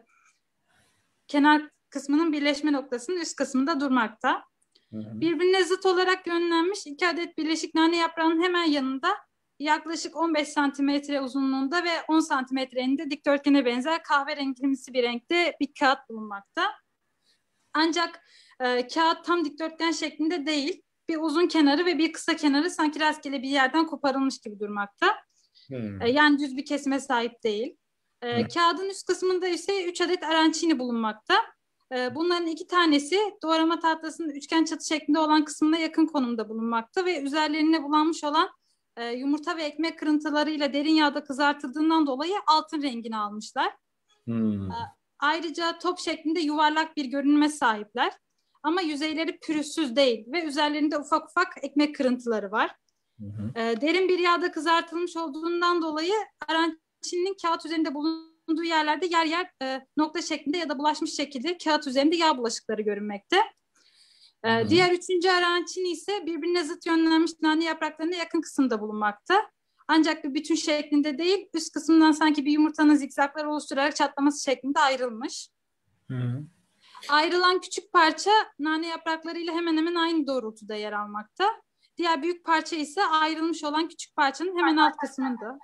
kenar kısmının birleşme noktasının üst kısmında durmakta. Hı hı. Birbirine zıt olarak yönlenmiş iki adet birleşik nane yaprağının hemen yanında yaklaşık on beş santimetre uzunluğunda ve on santimetre eninde dikdörtgene benzer kahverengimsi bir renkte bir kağıt bulunmakta. Ancak e, kağıt tam dikdörtgen şeklinde değil. Bir uzun kenarı ve bir kısa kenarı sanki rastgele bir yerden koparılmış gibi durmakta. Hmm. E, yani düz bir kesime sahip değil. E, Hmm. Kağıdın üst kısmında ise üç adet arancini bulunmakta. E, bunların iki tanesi doğrama tahtasının üçgen çatı şeklinde olan kısmına yakın konumda bulunmakta ve üzerlerine bulanmış olan e, yumurta ve ekmek kırıntılarıyla derin yağda kızartıldığından dolayı altın rengini almışlar. Hmm. Ayrıca top şeklinde yuvarlak bir görünüme sahipler. Ama yüzeyleri pürüzsüz değil ve üzerlerinde ufak ufak ekmek kırıntıları var. Hı hı. E, derin bir yağda kızartılmış olduğundan dolayı arancinin kağıt üzerinde bulunduğu yerlerde yer yer e, nokta şeklinde ya da bulaşmış şekilde kağıt üzerinde yağ bulaşıkları görünmekte. E, Hı hı. diğer üçüncü arancini ise birbirine zıt yönlenmiş nane yapraklarına yakın kısımda bulunmakta. Ancak bir bütün şeklinde değil, üst kısmından sanki bir yumurtanın zikzaklar oluşturarak çatlaması şeklinde ayrılmış. Hı hı. Ayrılan küçük parça nane yapraklarıyla hemen hemen aynı doğrultuda yer almakta. Diğer büyük parça ise ayrılmış olan küçük parçanın hemen alt kısmında.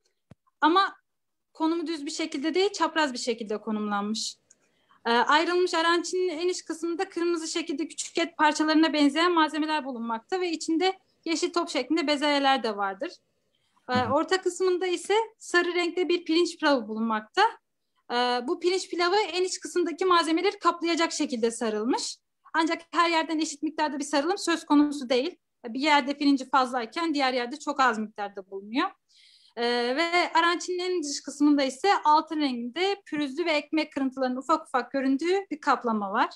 Ama konumu düz bir şekilde değil, çapraz bir şekilde konumlanmış. Ee, ayrılmış arancinin en iç kısmında kırmızı şekilde küçük et parçalarına benzeyen malzemeler bulunmakta ve içinde yeşil top şeklinde bezelyeler de vardır. Ee, orta kısmında ise sarı renkte bir pirinç pilavı bulunmakta. Ee, bu pirinç pilavı en iç kısımdaki malzemeleri kaplayacak şekilde sarılmış. Ancak her yerden eşit miktarda bir sarılım söz konusu değil. Bir yerde pirinci fazlayken diğer yerde çok az miktarda bulunuyor. Ee, ve arancinin en dış kısmında ise altın renginde pürüzlü ve ekmek kırıntılarının ufak ufak göründüğü bir kaplama var.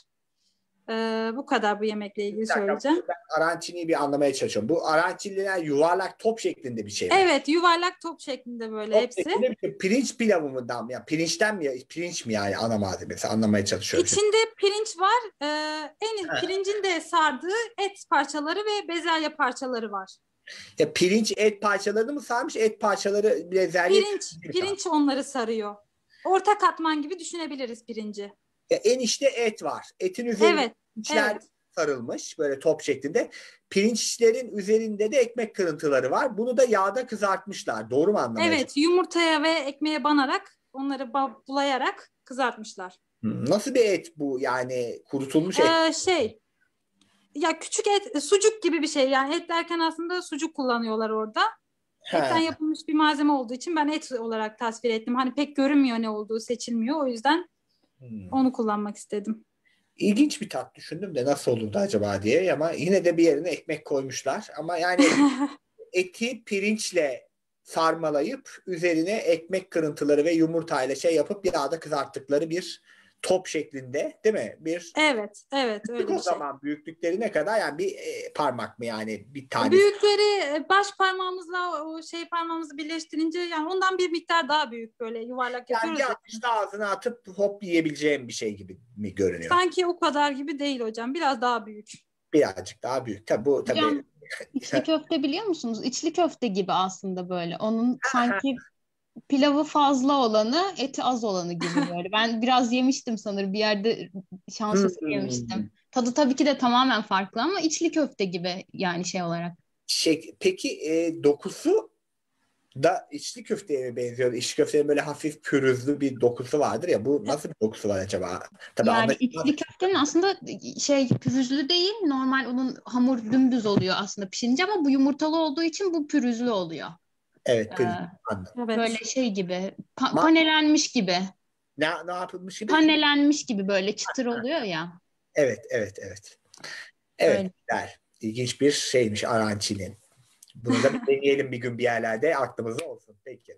Ee, bu kadar bu yemekle ilgili Bir dakika, söyleyeceğim. ben aranciniyi bir anlamaya çalışıyorum. Bu aranciniler yuvarlak top şeklinde bir şey mi? Evet, yuvarlak top şeklinde böyle Top hepsi. şeklinde bir şey. Pirinç pilavı mı? Ya yani pirinçten mi? Pirinç mi yani ana malzemesi? Anlamaya çalışıyorum. İçinde pirinç var. Ee, en Ha. pirincin de sardığı et parçaları ve bezelye parçaları var. Ya pirinç et parçalarını mı sarmış? Et parçaları bezelye. Pirinç, pirinç onları sarıyor. Orta katman gibi düşünebiliriz pirinci. Ya en içte et var. Etin üzerinde Evet, pirinçler evet. sarılmış böyle top şeklinde. Pirinçlerin üzerinde de ekmek kırıntıları var. Bunu da yağda kızartmışlar. Doğru mu anlamaya Evet, yumurtaya ve ekmeğe banarak onları ba- bulayarak kızartmışlar. çalışıyorum? Nasıl bir et bu? Yani kurutulmuş et. Ee, şey, ya küçük et, sucuk gibi bir şey. Yani et derken aslında sucuk kullanıyorlar orada. Etten Ha. yapılmış bir malzeme olduğu için ben et olarak tasvir ettim. Hani pek görünmüyor ne olduğu, seçilmiyor. O yüzden Hmm. onu kullanmak istedim. İlginç bir tat düşündüm de nasıl olurdu acaba diye, ama yine de bir yerine ekmek koymuşlar. Ama yani eti pirinçle sarmalayıp üzerine ekmek kırıntıları ve yumurtayla şey yapıp yağda kızarttıkları bir top şeklinde, değil mi? Bir Evet, evet öyle o bir şey. zaman büyüklükleri ne kadar? Yani bir e, parmak mı yani, bir tanesi? Büyükleri baş parmağımızla o şey parmağımızı birleştirince yani ondan bir miktar daha büyük, böyle yuvarlak Yani yapıyoruz bir ya. atışta ağzına atıp hop yiyebileceğim bir şey gibi mi görünüyor? Sanki o kadar gibi değil hocam. Biraz daha büyük. Birazcık daha büyük. Tabii bu tabii. Hocam, içli köfte biliyor musunuz? İçli köfte gibi aslında böyle. Onun sanki pilavı fazla olanı, eti az olanı gibi böyle. Ben biraz yemiştim sanırım. Bir yerde şans eseri Hmm. yemiştim. Tadı tabii ki de tamamen farklı ama içli köfte gibi yani şey olarak. Şey, peki e, dokusu da içli köfteye mi benziyor? İçli köftenin böyle hafif pürüzlü bir dokusu vardır ya. Bu nasıl bir dokusu var acaba? Tabii Yani anlaşılmaz. içli köftenin aslında şey pürüzlü değil. Normal onun hamur dümdüz oluyor aslında pişirince ama bu yumurtalı olduğu için bu pürüzlü oluyor. Evet, pürüzlü. Ee, Anladım. Evet. Böyle şey gibi. Pa- Ma- panelenmiş gibi. Ne, ne yapılmış gibi? Panelenmiş gibi böyle çıtır oluyor ya. Evet, evet, evet. Evet, Öyle. güzel. İlginç bir şeymiş arancinin. Bunu da deneyelim bir gün bir yerlerde, aklımızda olsun. Peki.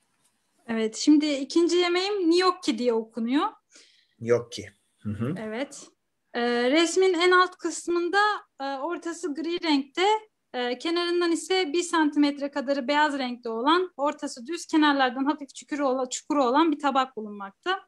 Evet, şimdi ikinci yemeğim gnocchi diye okunuyor. Gnocchi. Hı hı. Evet. Ee, resmin en alt kısmında e, ortası gri renkte, e, kenarından ise bir santimetre kadarı beyaz renkte olan, ortası düz, kenarlardan hafif çukuru olan, çukuru olan bir tabak bulunmakta.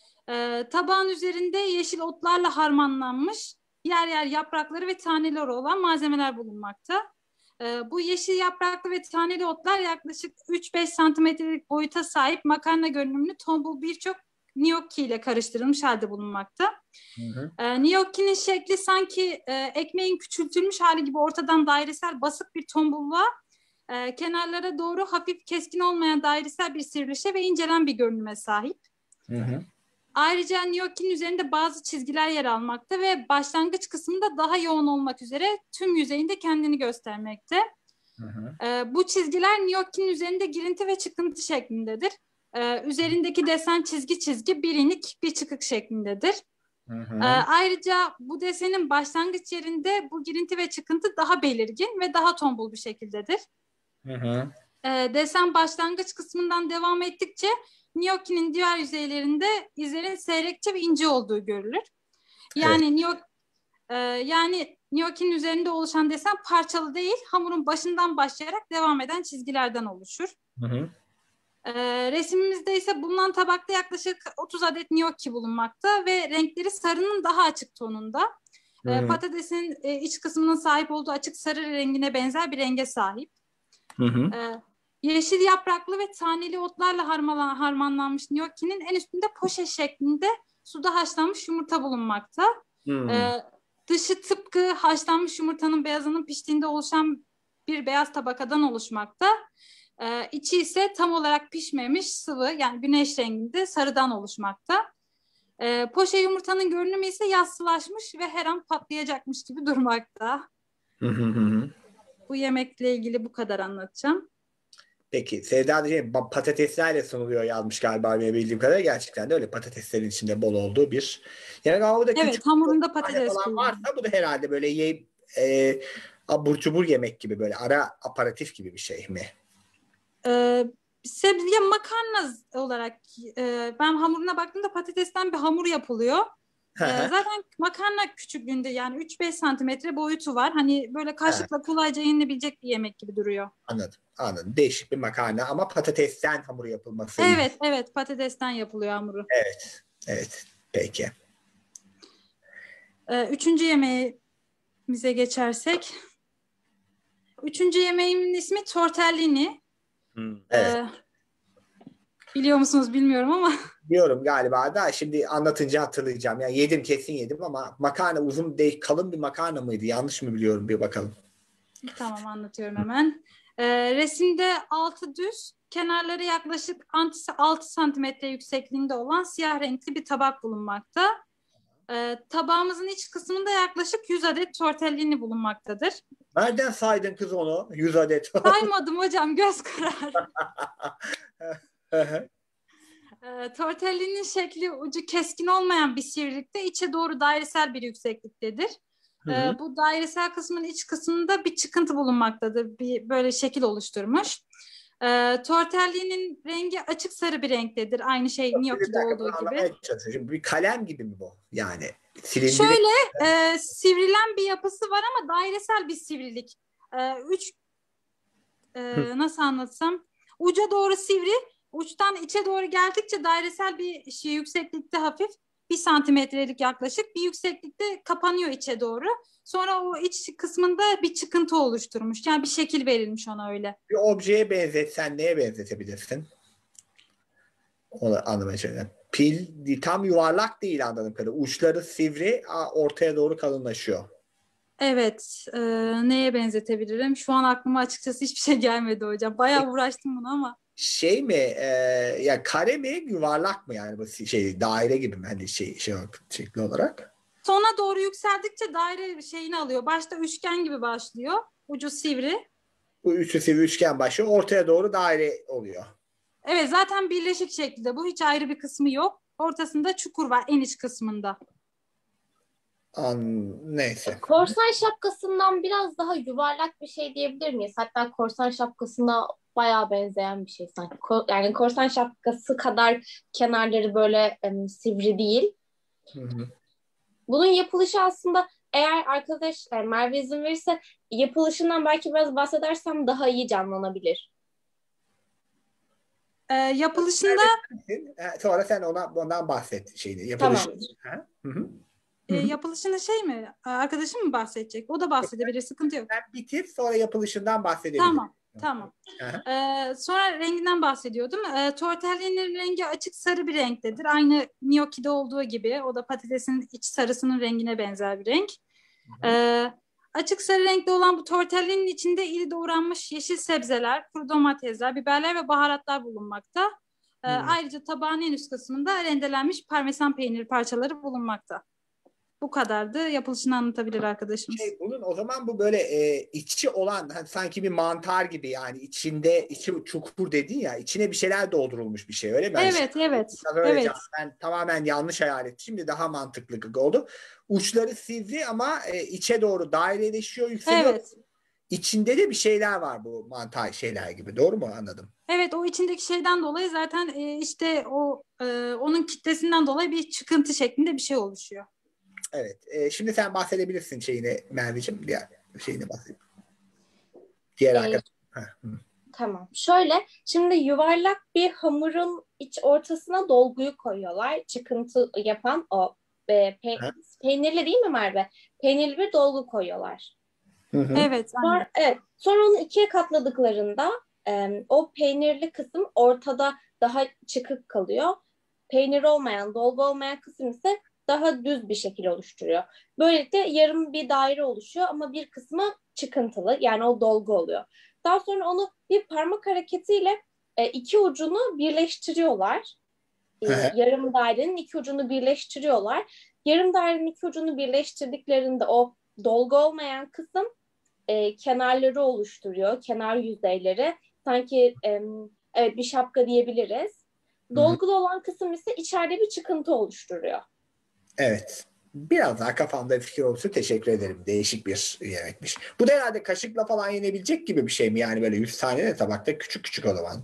E, tabağın üzerinde yeşil otlarla harmanlanmış, yer yer yaprakları ve taneleri olan malzemeler bulunmakta. E, bu yeşil yapraklı ve taneli otlar yaklaşık üç beş santimetrelik boyuta sahip makarna görünümlü tombul birçok gnocchi ile karıştırılmış halde bulunmakta. Hı hı. E, gnocchi'nin şekli sanki e, ekmeğin küçültülmüş hali gibi ortadan dairesel basık bir tombulluğa, e, kenarlara doğru hafif keskin olmayan dairesel bir sivrilişe ve incelen bir görünüme sahip. Hı hı. Ayrıca gnocchi'nin üzerinde bazı çizgiler yer almakta ve başlangıç kısmında daha yoğun olmak üzere tüm yüzeyinde kendini göstermekte. Hı hı. Ee, bu çizgiler gnocchi'nin üzerinde girinti ve çıkıntı şeklindedir. Ee, üzerindeki desen çizgi çizgi bir inik bir çıkık şeklindedir. Hı hı. Ee, ayrıca bu desenin başlangıç yerinde bu girinti ve çıkıntı daha belirgin ve daha tombul bir şekildedir. Hı hı. Ee, desen başlangıç kısmından devam ettikçe gnocchi'nin diğer yüzeylerinde izlerin seyrekçe ve ince olduğu görülür. Yani evet. gnocchi, e, yani gnocchi'nin üzerinde oluşan desen parçalı değil, hamurun başından başlayarak devam eden çizgilerden oluşur. Hı hı. E, resimimizde ise bulunan tabakta yaklaşık otuz adet gnocchi bulunmakta ve renkleri sarının daha açık tonunda. Hı hı. E, patatesin e, iç kısmının sahip olduğu açık sarı rengine benzer bir renge sahip. Hı hı. E, Yeşil yapraklı ve taneli otlarla harman, harmanlanmış gnocchi'nin en üstünde poşet şeklinde suda haşlanmış yumurta bulunmakta. Hmm. Ee, dışı tıpkı haşlanmış yumurtanın beyazının piştiğinde oluşan bir beyaz tabakadan oluşmakta. Ee, içi ise tam olarak pişmemiş sıvı, yani güneş renginde sarıdan oluşmakta. Ee, poşe yumurtanın görünümü ise yassılaşmış ve her an patlayacakmış gibi durmakta. Hı hı hı. Bu yemekle ilgili bu kadar anlatacağım. Peki Sevda şey, patateslerle sunuluyor yazmış galiba benim bildiğim kadarıyla. Gerçekten de öyle, patateslerin içinde bol olduğu bir yemek. Ama bu da evet, küçük hamurunda patates falan varsa bu da herhalde böyle ye, e, abur cubur yemek gibi, böyle ara aparatif gibi bir şey mi? Ee, sebze makarna olarak e, ben hamuruna baktığımda patatesten bir hamur yapılıyor. Ee, zaten makarna küçüklüğünde, yani üç beş santimetre boyutu var. Hani böyle kaşıkla kolayca yenilebilecek bir yemek gibi duruyor. Anladım, anladım. Değişik bir makarna ama patatesten hamuru yapılması. Evet, iyi. Evet, patatesten yapılıyor hamuru. Evet, evet. Peki. Ee, üçüncü yemeğimize geçersek. Üçüncü yemeğimin ismi tortellini. Hmm, evet. Ee, biliyor musunuz bilmiyorum ama. Biliyorum galiba da, şimdi anlatınca hatırlayacağım. Yani yedim, kesin yedim ama makarna uzun değil, kalın bir makarna mıydı? Yanlış mı biliyorum? Bir bakalım. Tamam, anlatıyorum hemen. Ee, resimde altı düz, kenarları yaklaşık altı santimetre yüksekliğinde olan siyah renkli bir tabak bulunmakta. Ee, tabağımızın iç kısmında yaklaşık yüz adet tortellini bulunmaktadır. Nereden saydın kız onu? yüz adet. Saymadım hocam, göz kararı. e, tortellinin şekli ucu keskin olmayan bir sivrilikte, içe doğru dairesel bir yüksekliktedir. E, bu dairesel kısmın iç kısmında bir çıkıntı bulunmaktadır. Bir böyle şekil oluşturmuş. E, tortellinin rengi açık sarı bir renktedir. Aynı şey gnocchi'de olduğu gibi. Bir kalem gibi mi bu? Yani silindirik. Şöyle e, sivrilen bir yapısı var ama dairesel bir sivrilik. E, üç e, nasıl anlatsam? Uca doğru sivri, uçtan içe doğru geldikçe dairesel bir şey, yükseklikte hafif bir santimetrelik yaklaşık bir yükseklikte kapanıyor içe doğru. Sonra o iç kısmında bir çıkıntı oluşturmuş. Yani bir şekil verilmiş ona öyle. Bir objeye benzetsen neye benzetebilirsin? Onu anlamaya çalışıyorum. Pil tam yuvarlak değil anladığım kadarıyla. Uçları sivri, ortaya doğru kalınlaşıyor. Evet. E, neye benzetebilirim? Şu an aklıma açıkçası hiçbir şey gelmedi hocam. Bayağı uğraştım bunu ama. Şey mi? E, ya kare mi? Yuvarlak mı yani? Bu şey daire gibi mi? Hani şey, şey şekli olarak. Sona doğru yükseldikçe daire şeyini alıyor. Başta üçgen gibi başlıyor. Ucu sivri. Bu üçü sivri üçgen başlıyor. Ortaya doğru daire oluyor. Evet, zaten birleşik şekilde. Bu hiç ayrı bir kısmı yok. Ortasında çukur var en iç kısmında. An, neyse. Korsan şapkasından biraz daha yuvarlak bir şey diyebilir miyiz? Hatta korsan şapkasına bayağı benzeyen bir şey sanki. Ko- yani korsan şapkası kadar kenarları böyle em, sivri değil. Hı hı. Bunun yapılışı aslında, eğer arkadaş yani Merve izin verirse, yapılışından belki biraz bahsedersem daha iyi canlanabilir. Ee, yapılışında E, Sonra sen ona ondan bahset şeyini. Yapılışı. Tamamdır. Ha? Hı hı. e, yapılışında şey mi? Arkadaşım mı bahsedecek? O da bahsedebilir. Sıkıntı yok. Sen bitir, sonra yapılışından bahsedebilirim. Tamam. Tamam. Aha. Ee, sonra renginden bahsediyordum. Ee, tortellinin rengi açık sarı bir renktedir. Aynı gnocchi'de olduğu gibi. O da patatesin iç sarısının rengine benzer bir renk. Ee, açık sarı renkte olan bu tortellinin içinde iri doğranmış yeşil sebzeler, kuru domatesler, biberler ve baharatlar bulunmakta. Ee, Hmm. Ayrıca tabağın en üst kısmında rendelenmiş parmesan peyniri parçaları bulunmakta. Bu kadardı. Yapılışını anlatabilir arkadaşımız. Şey, bunun o zaman bu böyle e, içi olan hani sanki bir mantar gibi, yani içinde içi çukur dedin ya, içine bir şeyler doldurulmuş bir şey, öyle mi? Ben Evet, evet. biraz öyle Evet. can- ben tamamen yanlış hayal ettim. Şimdi daha mantıklı oldu. Uçları sivri ama e, içe doğru daireleşiyor, yükseliyor. Evet. İçinde de bir şeyler var, bu mantar şeyler gibi. Doğru mu anladım? Evet, o içindeki şeyden dolayı zaten e, işte o e, onun kitlesinden dolayı bir çıkıntı şeklinde bir şey oluşuyor. Evet. E, şimdi sen bahsedebilirsin şeyini Merveciğim. Diğer şeyini bahsedeyim. Diğer Ee, arkadaş. Ha, hı. Tamam. Şöyle, şimdi yuvarlak bir hamurun iç ortasına dolguyu koyuyorlar. Çıkıntı yapan o e, pe- Ha. peynirli değil mi Merve? Peynirli bir dolgu koyuyorlar. Hı hı. Evet, aynen. Sonra, evet. Sonra onu ikiye katladıklarında e, o peynirli kısım ortada daha çıkık kalıyor. Peynir olmayan, dolgu olmayan kısım ise daha düz bir şekil oluşturuyor. Böylelikle yarım bir daire oluşuyor ama bir kısmı çıkıntılı, yani o dolgu oluyor. Daha sonra onu bir parmak hareketiyle e, iki ucunu birleştiriyorlar. E, Hı hı. yarım dairenin iki ucunu birleştiriyorlar. Yarım dairenin iki ucunu birleştirdiklerinde o dolgu olmayan kısım e, kenarları oluşturuyor. Kenar yüzeyleri. Sanki e, evet bir şapka diyebiliriz. Dolgulu olan kısım ise içeride bir çıkıntı oluşturuyor. Evet. Biraz daha kafamda bir fikir olursa teşekkür ederim. Değişik bir yemekmiş. Bu da herhalde kaşıkla falan yenebilecek gibi bir şey mi? Yani böyle yüz tane de tabakta küçük küçük o zaman.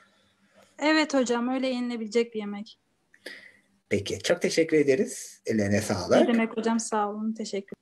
Evet hocam, öyle yenilebilecek bir yemek. Peki. Çok teşekkür ederiz. Ellerine Ne sağlık. demek hocam, sağ olun, teşekkür.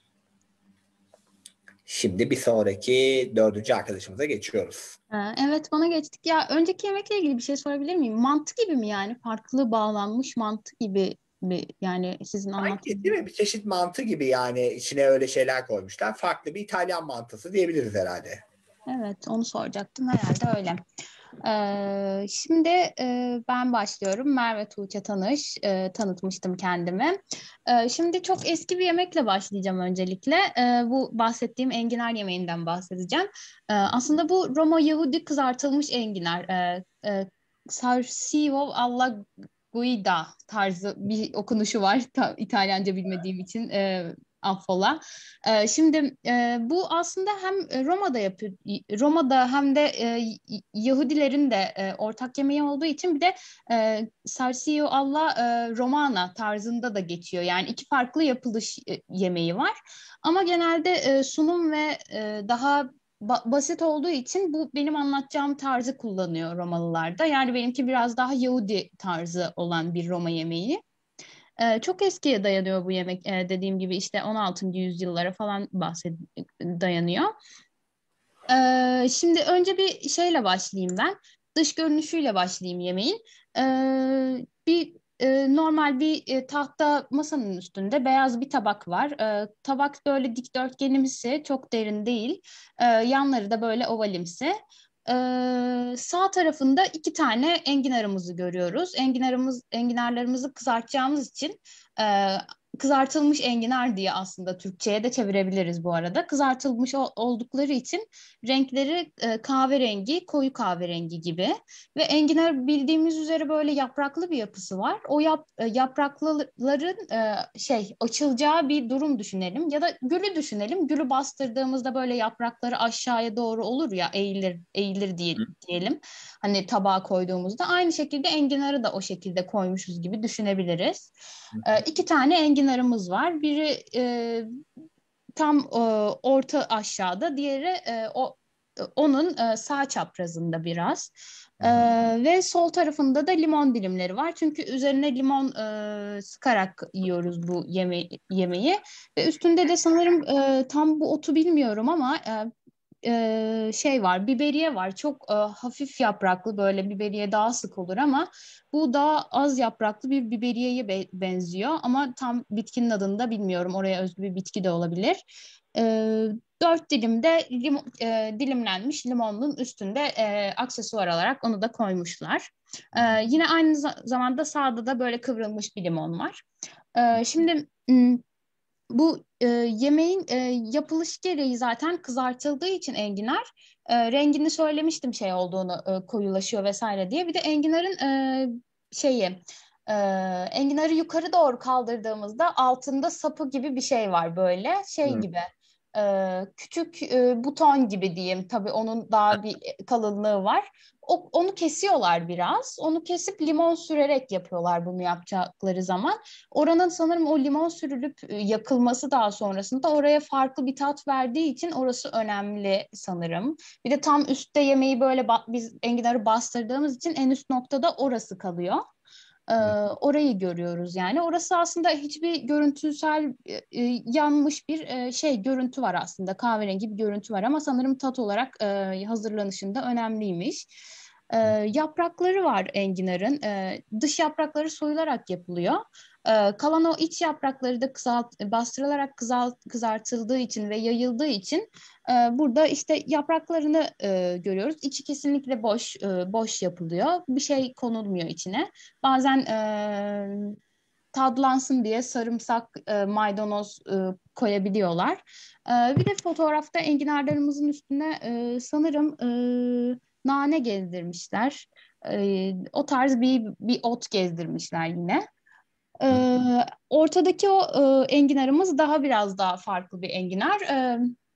Şimdi bir sonraki dördüncü arkadaşımıza geçiyoruz. Ha, evet, bana geçtik. Ya önceki yemekle ilgili bir şey sorabilir miyim? Mantı gibi mi yani? Farklı bağlanmış mantı gibi mi? Yani sizin Sanki anlattığınız. değil mi? Bir çeşit mantı gibi, yani içine öyle şeyler koymuşlar. Farklı bir İtalyan mantısı diyebiliriz herhalde. Evet, onu soracaktım. Herhalde öyle. Ee, şimdi e, ben başlıyorum. Merve Tuğçe Tanış. E, tanıtmıştım kendimi. E, şimdi çok eski bir yemekle başlayacağım öncelikle. E, bu bahsettiğim enginar yemeğinden bahsedeceğim. E, aslında bu Roma Yahudi kızartılmış enginar. E, e, Sarsivo alla guida tarzı bir okunuşu var. Ta, İtalyanca bilmediğim için e, affola. Ee, şimdi e, bu aslında hem Roma'da yapıyor, Roma'da hem de e, Yahudilerin de e, ortak yemeği olduğu için bir de e, Sarsiyo alla e, Romana tarzında da geçiyor. Yani iki farklı yapılış e, yemeği var. Ama genelde e, sunum ve e, daha ba- basit olduğu için bu benim anlatacağım tarzı kullanıyor Romalılar da. Yani benimki biraz daha Yahudi tarzı olan bir Roma yemeği. Ee, çok eskiye dayanıyor bu yemek. Ee, dediğim gibi işte on altıncı yüzyıllara falan bahsed dayanıyor. Ee, şimdi önce bir şeyle başlayayım ben. Dış görünüşüyle başlayayım yemeğin. Ee, bir e, normal bir e, tahta masanın üstünde beyaz bir tabak var. Ee, tabak böyle dikdörtgenimsi, çok derin değil. Ee, yanları da böyle ovalimsi. Ee, sağ tarafında iki tane enginarımızı görüyoruz. Enginarımız, enginarlarımızı kızartacağımız için e, kızartılmış enginar diye aslında Türkçe'ye de çevirebiliriz bu arada. Kızartılmış ol- oldukları için renkleri e, kahverengi, koyu kahverengi gibi. Ve enginar bildiğimiz üzere böyle yapraklı bir yapısı var. O yap, e, yaprakların e, şey açılacağı bir durum düşünelim. Ya da gülü düşünelim. Gülü bastırdığımızda böyle yaprakları aşağıya doğru olur ya, eğilir, eğilir diye, diyelim. Hani tabağa koyduğumuzda aynı şekilde enginarı da o şekilde koymuşuz gibi düşünebiliriz. E, iki tane enginar enginarımız var. Biri e, tam e, orta aşağıda, diğeri e, o onun e, sağ çaprazında biraz. E, ve sol tarafında da limon dilimleri var. Çünkü üzerine limon e, sıkarak yiyoruz bu yeme yemeği. Ve üstünde de sanırım e, tam bu otu bilmiyorum ama e, e, şey var, biberiye var. Çok e, hafif yapraklı, böyle biberiye daha sık olur ama bu daha az yapraklı bir biberiyeye be benziyor. Ama tam bitkinin adını da bilmiyorum. Oraya özgü bir bitki de olabilir. E, Dört dilim de lim e, dilimlenmiş limonun üstünde e, aksesuar olarak onu da koymuşlar. E, yine aynı zamanda sağda da böyle kıvrılmış bir limon var. E, şimdi bu e, yemeğin e, yapılış gereği zaten kızartıldığı için enginar, e, rengini söylemiştim şey olduğunu, e, koyulaşıyor vesaire diye. Bir de enginarın e, şeyi e, enginarı yukarı doğru kaldırdığımızda altında sapı gibi bir şey var, böyle şey Hı. gibi. E, küçük e, buton gibi diyeyim. Tabii onun daha bir kalınlığı var. O, onu kesiyorlar biraz. Onu kesip limon sürerek yapıyorlar bunu yapacakları zaman. Oranın sanırım o limon sürülüp e, yakılması daha sonrasında oraya farklı bir tat verdiği için orası önemli sanırım. Bir de tam üstte yemeği böyle biz enginarı bastırdığımız için en üst noktada orası kalıyor. Ee, orayı görüyoruz yani. Orası aslında hiçbir görüntüsel e, e, yanmış bir e, şey görüntü var aslında. Kahverengi bir görüntü var ama sanırım tat olarak e, hazırlanışında önemliymiş. E, yaprakları var enginarın. E, dış yaprakları soyularak yapılıyor. E, kalan o iç yaprakları da kızalt, bastırılarak kızalt, kızartıldığı için ve yayıldığı için e, burada işte yapraklarını e, görüyoruz. İçi kesinlikle boş, e, boş yapılıyor. Bir şey konulmuyor içine. Bazen e, tadlansın diye sarımsak, e, maydanoz e, koyabiliyorlar. E, bir de fotoğrafta enginarlarımızın üstüne e, sanırım e, nane gezdirmişler. E, o tarz bir, bir ot gezdirmişler yine. E, ortadaki o e, enginarımız daha biraz daha farklı bir enginar. E,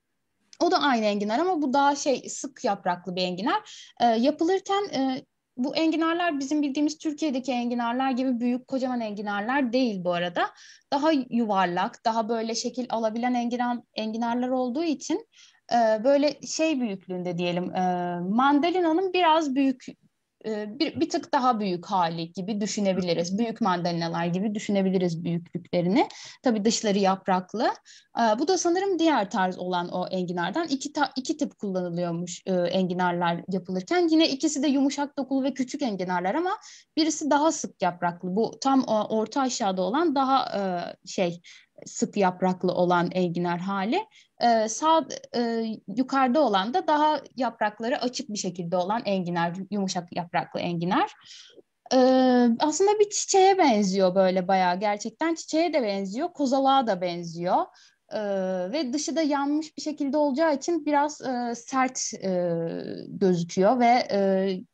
o da aynı enginar ama bu daha şey, sık yapraklı bir enginar. E, yapılırken e, bu enginarlar bizim bildiğimiz Türkiye'deki enginarlar gibi büyük kocaman enginarlar değil bu arada. Daha yuvarlak, daha böyle şekil alabilen enginar, enginarlar olduğu için e, böyle şey büyüklüğünde diyelim. E, mandalina'nın biraz büyük, e, bir, bir tık daha büyük hali gibi düşünebiliriz. Büyük mandalinalar gibi düşünebiliriz büyüklüklerini. Tabii dışları yapraklı. Ee, bu da sanırım diğer tarz olan o enginardan. İki, ta, iki tip kullanılıyormuş e, enginarlar yapılırken. Yine ikisi de yumuşak dokulu ve küçük enginarlar ama birisi daha sık yapraklı. Bu tam e, orta aşağıda olan daha e, şey sık yapraklı olan enginar hali. E, sağ e, yukarıda olan da daha yaprakları açık bir şekilde olan enginar, yumuşak yapraklı enginar. Ee, aslında bir çiçeğe benziyor böyle bayağı, gerçekten çiçeğe de benziyor, kozalağa da benziyor. Ee, ve dışı da yanmış bir şekilde olacağı için biraz e, sert e, gözüküyor ve e,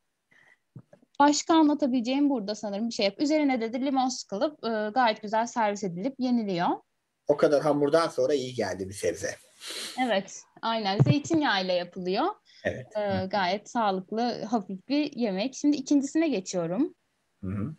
başka anlatabileceğim burada sanırım bir şey yok. Üzerine de, de limon sıkılıp e, gayet güzel servis edilip yeniliyor. O kadar hamurdan sonra iyi geldi bir sebze. Evet, aynen, zeytinyağıyla yapılıyor. Evet. Ee, gayet sağlıklı, hafif bir yemek. Şimdi ikincisine geçiyorum. Hı hı.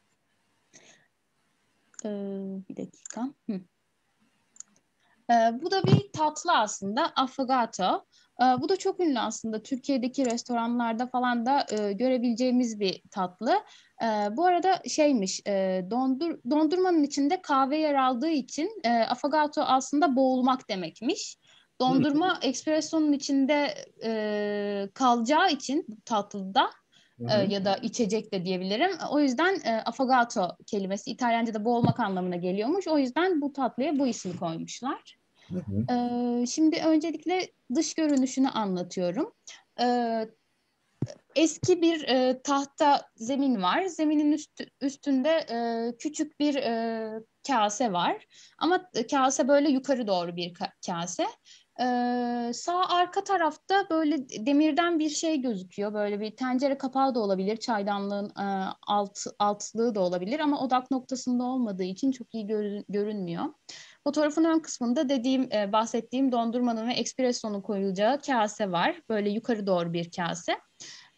Ee, bir dakika. Hı. Ee, bu da bir tatlı aslında, affogato. Ee, bu da çok ünlü aslında. Türkiye'deki restoranlarda falan da e, görebileceğimiz bir tatlı. Ee, bu arada şeymiş, e, dondur, dondurmanın içinde kahve yer aldığı için e, affogato aslında boğulmak demekmiş. Dondurma espresso'nun içinde e, kalacağı için tatlıda, Hı e, hı. ya da içecek de diyebilirim. O yüzden e, affogato kelimesi İtalyanca'da boğulmak anlamına geliyormuş. O yüzden bu tatlıya bu ismi koymuşlar. Hı hı. E, şimdi öncelikle dış görünüşünü anlatıyorum. E, eski bir e, tahta zemin var. Zeminin üstü, üstünde e, küçük bir e, kase var. Ama kase böyle yukarı doğru bir ka- kase. Ee, sağ arka tarafta böyle demirden bir şey gözüküyor. Böyle bir tencere kapağı da olabilir. Çaydanlığın e, alt, altlığı da olabilir ama odak noktasında olmadığı için çok iyi görün, görünmüyor. Fotoğrafın ön kısmında dediğim, e, bahsettiğim dondurmanın ve espressonun koyulacağı kase var. Böyle yukarı doğru bir kase.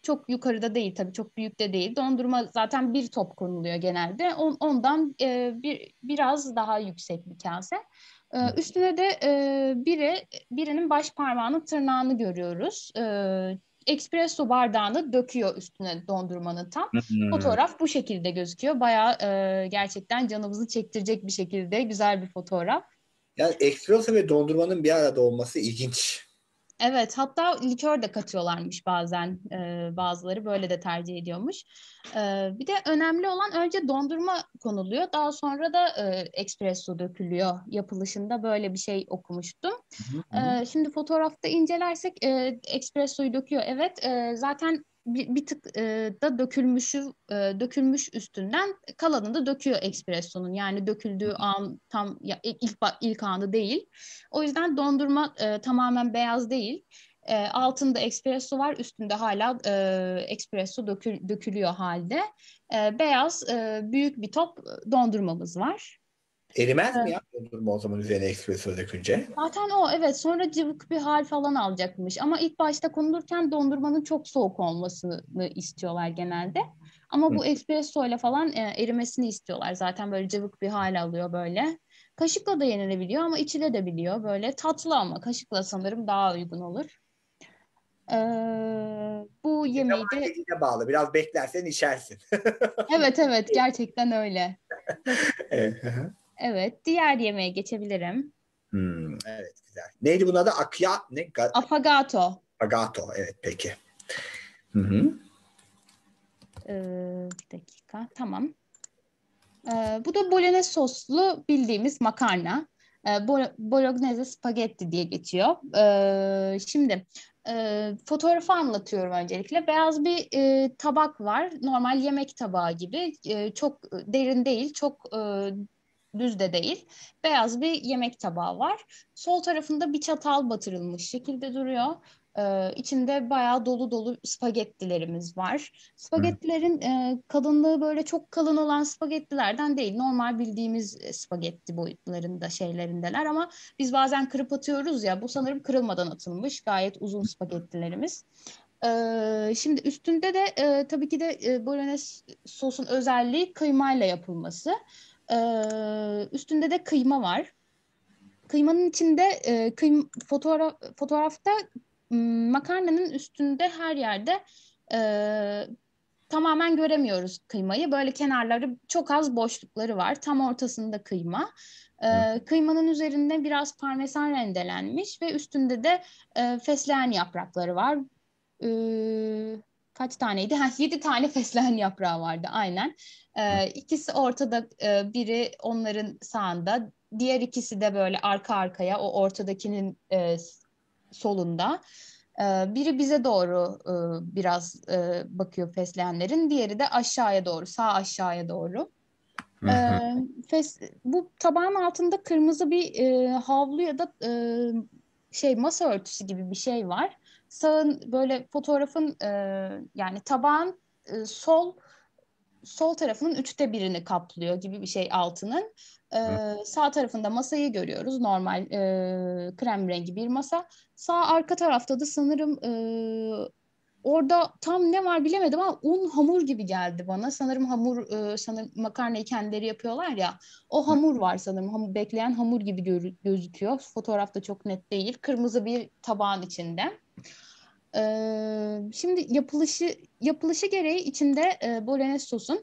çok yukarıda değil tabii, çok büyük de değil. Dondurma zaten bir top konuluyor genelde. On, ondan e, bir biraz daha yüksek bir kase. E, üstüne de e, biri birinin baş parmağının tırnağını görüyoruz. E, espresso bardağını döküyor üstüne dondurmanın tam. Hmm. Fotoğraf bu şekilde gözüküyor. Bayağı e, gerçekten canımızı çektirecek bir şekilde güzel bir fotoğraf. Yani espresso ve dondurmanın bir arada olması ilginç. Evet, hatta likör de katıyorlarmış bazen. Ee, bazıları böyle de tercih ediyormuş. Ee, bir de önemli olan önce dondurma konuluyor. Daha sonra da e, espresso dökülüyor. Yapılışında böyle bir şey okumuştum. Hı hı. Ee, şimdi fotoğrafta incelersek e, espressoyu döküyor. Evet, e, zaten bir, bir tık e, da dökülmüşü e, dökülmüş üstünden kalanını da döküyor espressonun. Yani döküldüğü an tam ya, ilk ilk anı değil. O yüzden dondurma e, tamamen beyaz değil. E, altında espresso var, üstünde hala e, espresso dökül, dökülüyor halde. E, beyaz e, büyük bir top dondurmamız var. Erimez mi Evet. ya dondurma o zaman üzerine espresso dökünce? Zaten o evet, sonra cıvık bir hal falan alacakmış. Ama ilk başta konulurken dondurmanın çok soğuk olmasını istiyorlar genelde. Ama Hı. bu espresso ile falan e, erimesini istiyorlar. Zaten böyle cıvık bir hal alıyor böyle. Kaşıkla da yenilebiliyor ama içilebiliyor. Böyle tatlı, ama kaşıkla sanırım daha uygun olur. Ee, bu Ne yemeği zaman de yediğine bağlı. Biraz beklersen içersin. evet evet, gerçekten öyle. Evet. Hı hı. Evet, diğer yemeğe geçebilirim. Hmm, evet güzel. Neydi bunun adı? Akya ne? Ga- Affogato. Agato. Evet peki. Hı hı. Ee, bir dakika, tamam. Ee, bu da bolognese soslu bildiğimiz makarna. Ee, bo- Bolognese spagetti diye geçiyor. Ee, şimdi e, fotoğrafı anlatıyorum öncelikle. Beyaz bir e, tabak var. Normal yemek tabağı gibi. E, çok derin değil, çok e, düz de değil. Beyaz bir yemek tabağı var. Sol tarafında bir çatal batırılmış şekilde duruyor. Ee, içinde bayağı dolu dolu spagettilerimiz var. Hı. Spagettilerin e, kalınlığı böyle çok kalın olan spagettilerden değil. Normal bildiğimiz e, spagetti boyutlarında şeylerindeler, ama biz bazen kırıp atıyoruz ya, bu sanırım kırılmadan atılmış gayet uzun spagettilerimiz. Ee, şimdi üstünde de e, tabii ki de e, bolognese sosun özelliği kıymayla yapılması. Ee, üstünde de kıyma var. Kıymanın içinde e, kıym fotoğraf fotoğrafta m, makarnanın üstünde her yerde e, tamamen göremiyoruz kıymayı. Böyle kenarları çok az boşlukları var. Tam ortasında kıyma. Hı. Ee, kıymanın üzerinde biraz parmesan rendelenmiş ve üstünde de e, fesleğen yaprakları var. Ee, kaç taneydi? Ha, yedi tane fesleğen yaprağı vardı aynen. Ee, ikisi ortada, e, biri onların sağında, diğer ikisi de böyle arka arkaya o ortadakinin e, solunda. Ee, biri bize doğru e, biraz e, bakıyor fesleğenlerin, diğeri de aşağıya doğru, sağ aşağıya doğru. Hı Ee, hı. fes, bu tabağın altında kırmızı bir e, havlu ya da e, şey masa örtüsü gibi bir şey var. Sağın böyle fotoğrafın e, yani tabağın e, sol sol tarafının üçte birini kaplıyor gibi bir şey altının. Hı. Ee, sağ tarafında masayı görüyoruz. Normal e, krem rengi bir masa. Sağ arka tarafta da sanırım e, orada tam ne var bilemedim ama un hamur gibi geldi bana. Sanırım hamur, e, sanırım makarnayı kendileri yapıyorlar ya. O hamur var sanırım. Hamur, bekleyen hamur gibi gör- gözüküyor. Fotoğrafta çok net değil. Kırmızı bir tabağın içinde. Ee, şimdi yapılışı yapılışı gereği içinde e, bolognese sosun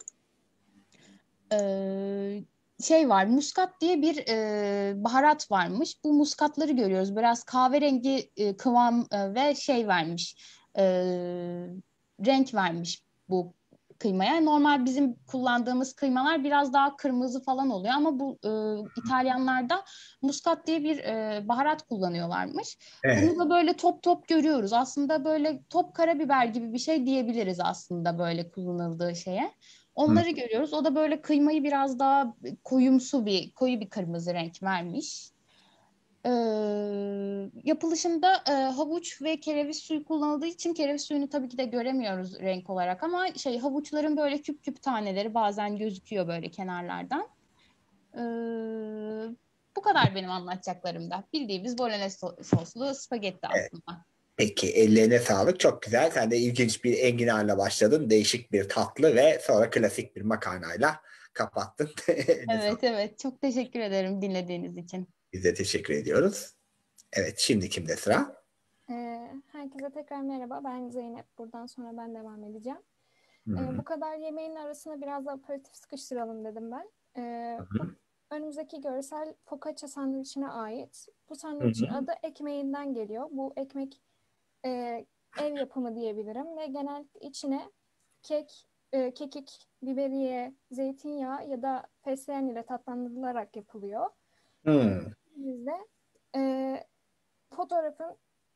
e, şey var. Muskat diye bir e, baharat varmış. Bu muskatları görüyoruz. Biraz kahverengi e, kıvam e, ve şey vermiş. E, renk vermiş bu kıymaya. Normal bizim kullandığımız kıymalar biraz daha kırmızı falan oluyor, ama bu e, İtalyanlarda muskat diye bir e, baharat kullanıyorlarmış. Evet. Bunu da böyle top top görüyoruz. Aslında böyle top karabiber gibi bir şey diyebiliriz aslında böyle kullanıldığı şeye. Hı. Onları görüyoruz. O da böyle kıymayı biraz daha koyumsu bir, koyu bir kırmızı renk vermiş. Ee, yapılışında e, havuç ve kereviz suyu kullanıldığı için kereviz suyunu tabii ki de göremiyoruz renk olarak, ama şey, havuçların böyle küp küp taneleri bazen gözüküyor böyle kenarlardan. Ee, bu kadar benim anlatacaklarım da. Bildiğimiz bolognese so- soslu spagetti Evet. aslında. Peki ellerine sağlık. Çok güzel. Sen de ilginç bir enginarla başladın. Değişik bir tatlı ve sonra klasik bir makarnayla kapattın. Eline Evet, sağlık. evet. Çok teşekkür ederim dinlediğiniz için. Biz de teşekkür ediyoruz. Evet, şimdi kimde sıra? Ee, herkese tekrar merhaba. Ben Zeynep. Buradan sonra ben devam edeceğim. Hı Ee, hı. bu kadar yemeğin arasına biraz da aperatif sıkıştıralım dedim ben. Ee, Hı bu önümüzdeki görsel focaccia sandviçine ait. Bu hı. sandviçin adı ekmeğinden geliyor. Bu ekmek e, ev yapımı diyebilirim ve genellikle içine kek, e, kekik, biberiye, zeytinyağı ya da fesleğen ile tatlandırılarak yapılıyor. Hı. Bizde e, fotoğrafın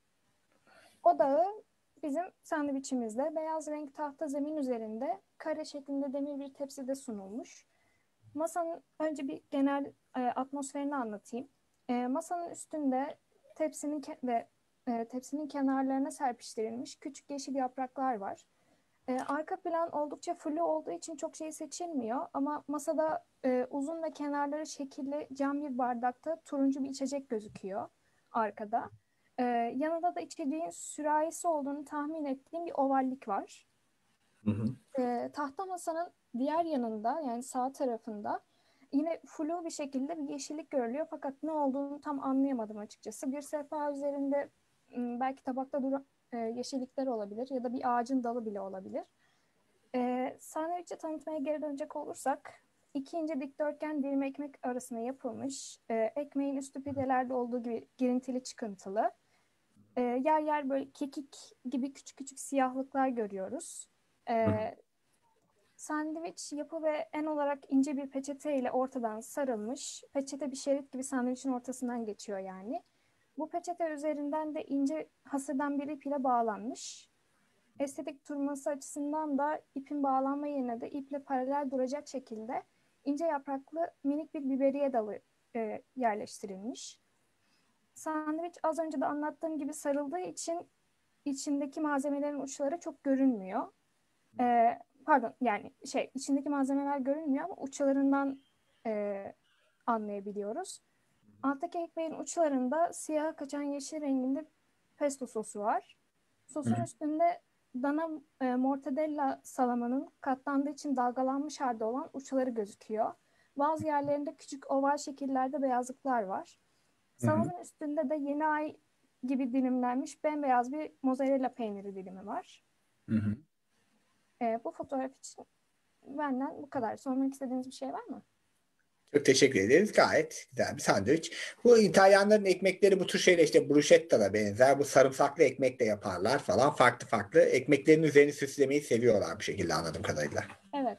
odağı bizim sandviçimizde beyaz renk tahta zemin üzerinde kare şeklinde demir bir tepside sunulmuş. Masanın önce bir genel e, atmosferini anlatayım. E, masanın üstünde tepsinin ke- ve e, tepsinin kenarlarına serpiştirilmiş küçük yeşil yapraklar var. E, arka plan oldukça flu olduğu için çok şey seçilmiyor ama masada e, uzun ve kenarları şekilli cam bir bardakta turuncu bir içecek gözüküyor arkada. E, yanında da içeceğin sürahisi olduğunu tahmin ettiğim bir ovallik var. Hı hı. E, tahta masanın diğer yanında yani sağ tarafında yine flu bir şekilde bir yeşillik görülüyor fakat ne olduğunu tam anlayamadım açıkçası. Bir sehpa üzerinde m, belki tabakta duran e, yeşillikler olabilir ya da bir ağacın dalı bile olabilir. E, sandviçi tanıtmaya geri dönecek olursak iki ince dikdörtgen dilim ekmek arasına yapılmış. E, ekmeğin üstü pidelerde olduğu gibi girintili çıkıntılı. E, yer yer böyle kekik gibi küçük küçük siyahlıklar görüyoruz. Hı hı. E, Sandviç yapı ve en olarak ince bir peçete ile ortadan sarılmış. Peçete bir şerit gibi sandviçin ortasından geçiyor yani. Bu peçete üzerinden de ince hasırdan bir ip ile bağlanmış. Estetik durması açısından da ipin bağlanma yerine de iple paralel duracak şekilde ince yapraklı minik bir biberiye dalı e, yerleştirilmiş. Sandviç az önce de anlattığım gibi sarıldığı için içindeki malzemelerin uçları çok görünmüyor. Ee, pardon yani şey içindeki malzemeler görünmüyor ama uçlarından e, anlayabiliyoruz. Alttaki ekmeğin uçlarında siyah kaçan yeşil renginde pesto sosu var. Hı Sosun hı. üstünde dana e, mortadella salamanın katlandığı için dalgalanmış halde olan uçları gözüküyor. Bazı yerlerinde küçük oval şekillerde beyazlıklar var. Hı hı. Salamanın üstünde de yeni ay gibi dilimlenmiş bembeyaz bir mozzarella peyniri dilimi var. Hı hı. E, bu fotoğraf için benden bu kadar. Sormak istediğiniz bir şey var mı? Çok teşekkür ederiz. Gayet güzel bir sandviç. Bu İtalyanların ekmekleri bu tür şeyle işte bruschetta da benzer. Bu sarımsaklı ekmek de yaparlar falan. Farklı farklı. Ekmeklerin üzerini süslemeyi seviyorlar bir şekilde anladığım kadarıyla. Evet.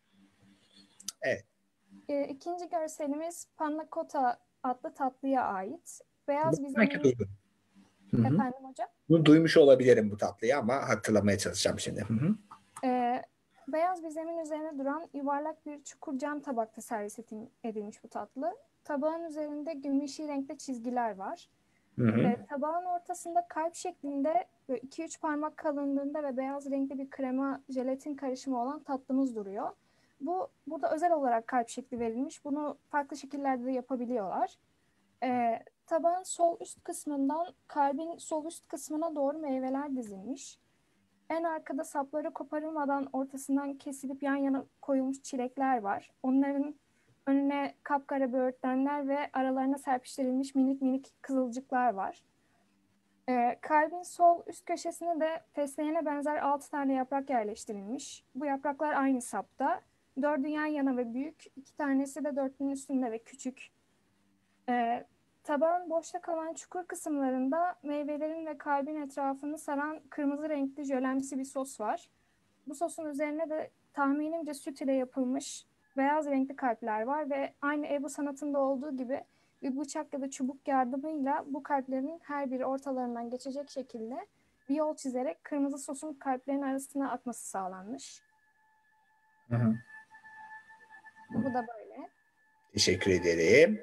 Evet. E, ikinci görselimiz panna cotta adlı tatlıya ait. Beyaz bir Belki zemin... duydum. Hı hı. Efendim hocam? Bunu duymuş olabilirim bu tatlıyı ama hatırlamaya çalışacağım şimdi. Hı hı. E, beyaz bir zemin üzerine duran yuvarlak bir çukur cam tabakta servis edilmiş bu tatlı. Tabağın üzerinde gümüşi renkte çizgiler var. Hı hı. E, tabağın ortasında kalp şeklinde iki üç parmak kalınlığında ve beyaz renkli bir krema jelatin karışımı olan tatlımız duruyor. Bu burada özel olarak kalp şekli verilmiş. Bunu farklı şekillerde de yapabiliyorlar. E, tabağın sol üst kısmından kalbin sol üst kısmına doğru meyveler dizilmiş. En arkada sapları koparılmadan ortasından kesilip yan yana koyulmuş çilekler var. Onların önüne kapkara böğürtlenler ve aralarına serpiştirilmiş minik minik kızılcıklar var. Ee, kalbin sol üst köşesine de fesleğene benzer altı tane yaprak yerleştirilmiş. Bu yapraklar aynı sapta. Dördü yan yana ve büyük. İki tanesi de dörtlünün üstünde ve küçük. Ee, tabağın boşta kalan çukur kısımlarında meyvelerin ve kalbin etrafını saran kırmızı renkli jölemsi bir sos var. Bu sosun üzerine de tahminimce süt ile yapılmış beyaz renkli kalpler var ve aynı Ebru sanatında olduğu gibi bir bıçak ya da çubuk yardımıyla bu kalplerin her biri ortalarından geçecek şekilde bir yol çizerek kırmızı sosun kalplerin arasına akması sağlanmış. Hı hı. Bu da böyle. Teşekkür ederim.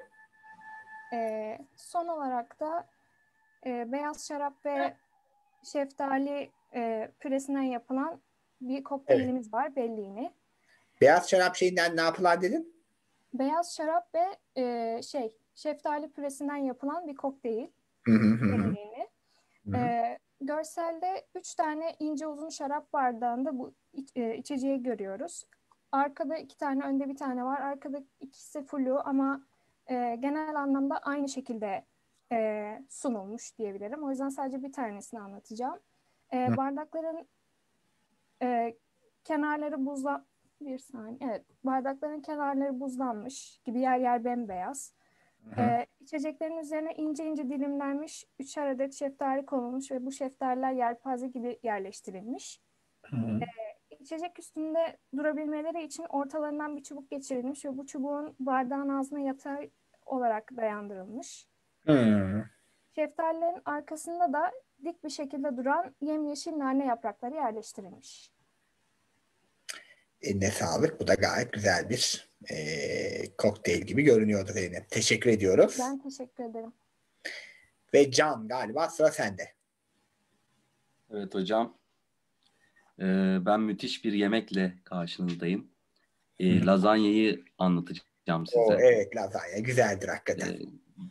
Ee, son olarak da e, beyaz şarap ve şeftali e, püresinden yapılan bir kokteylimiz Evet. var, Bellini. Beyaz şarap şeyinden ne yapılan dedin? Beyaz şarap ve e, şey şeftali püresinden yapılan bir kokteyl. Hı hı hı. Bellini. Hı hı. E, görselde üç tane ince uzun şarap bardağında bu iç, e, içeceği görüyoruz. Arkada iki tane, önde bir tane var. Arkada ikisi flu ama e, genel anlamda aynı şekilde e, sunulmuş diyebilirim. O yüzden sadece bir tanesini anlatacağım. E, bardakların e, kenarları buzla bir saniye. Evet, bardakların kenarları buzlanmış gibi, yer yer bembeyaz. Ee, içeceklerin üzerine ince ince dilimlenmiş üçer adet şeftali konulmuş ve bu şeftaliler yelpaze gibi yerleştirilmiş. Ee, içecek üstünde durabilmeleri için ortalarından bir çubuk geçirilmiş ve bu çubuğun bardağın ağzına yatay olarak dayandırılmış. Hmm. Şeftalilerin arkasında da dik bir şekilde duran yemyeşil nane yaprakları yerleştirilmiş. Eline sağlık. Bu da gayet güzel bir e, kokteyl gibi görünüyordu Zeynep. Teşekkür ediyoruz. Ben teşekkür ederim. Ve Can, galiba sıra sende. Evet hocam. Ee, ben müthiş bir yemekle karşınızdayım. Ee, lazanyayı anlatacağım size. Oo, evet, lazanya güzeldir hakikaten. Ee,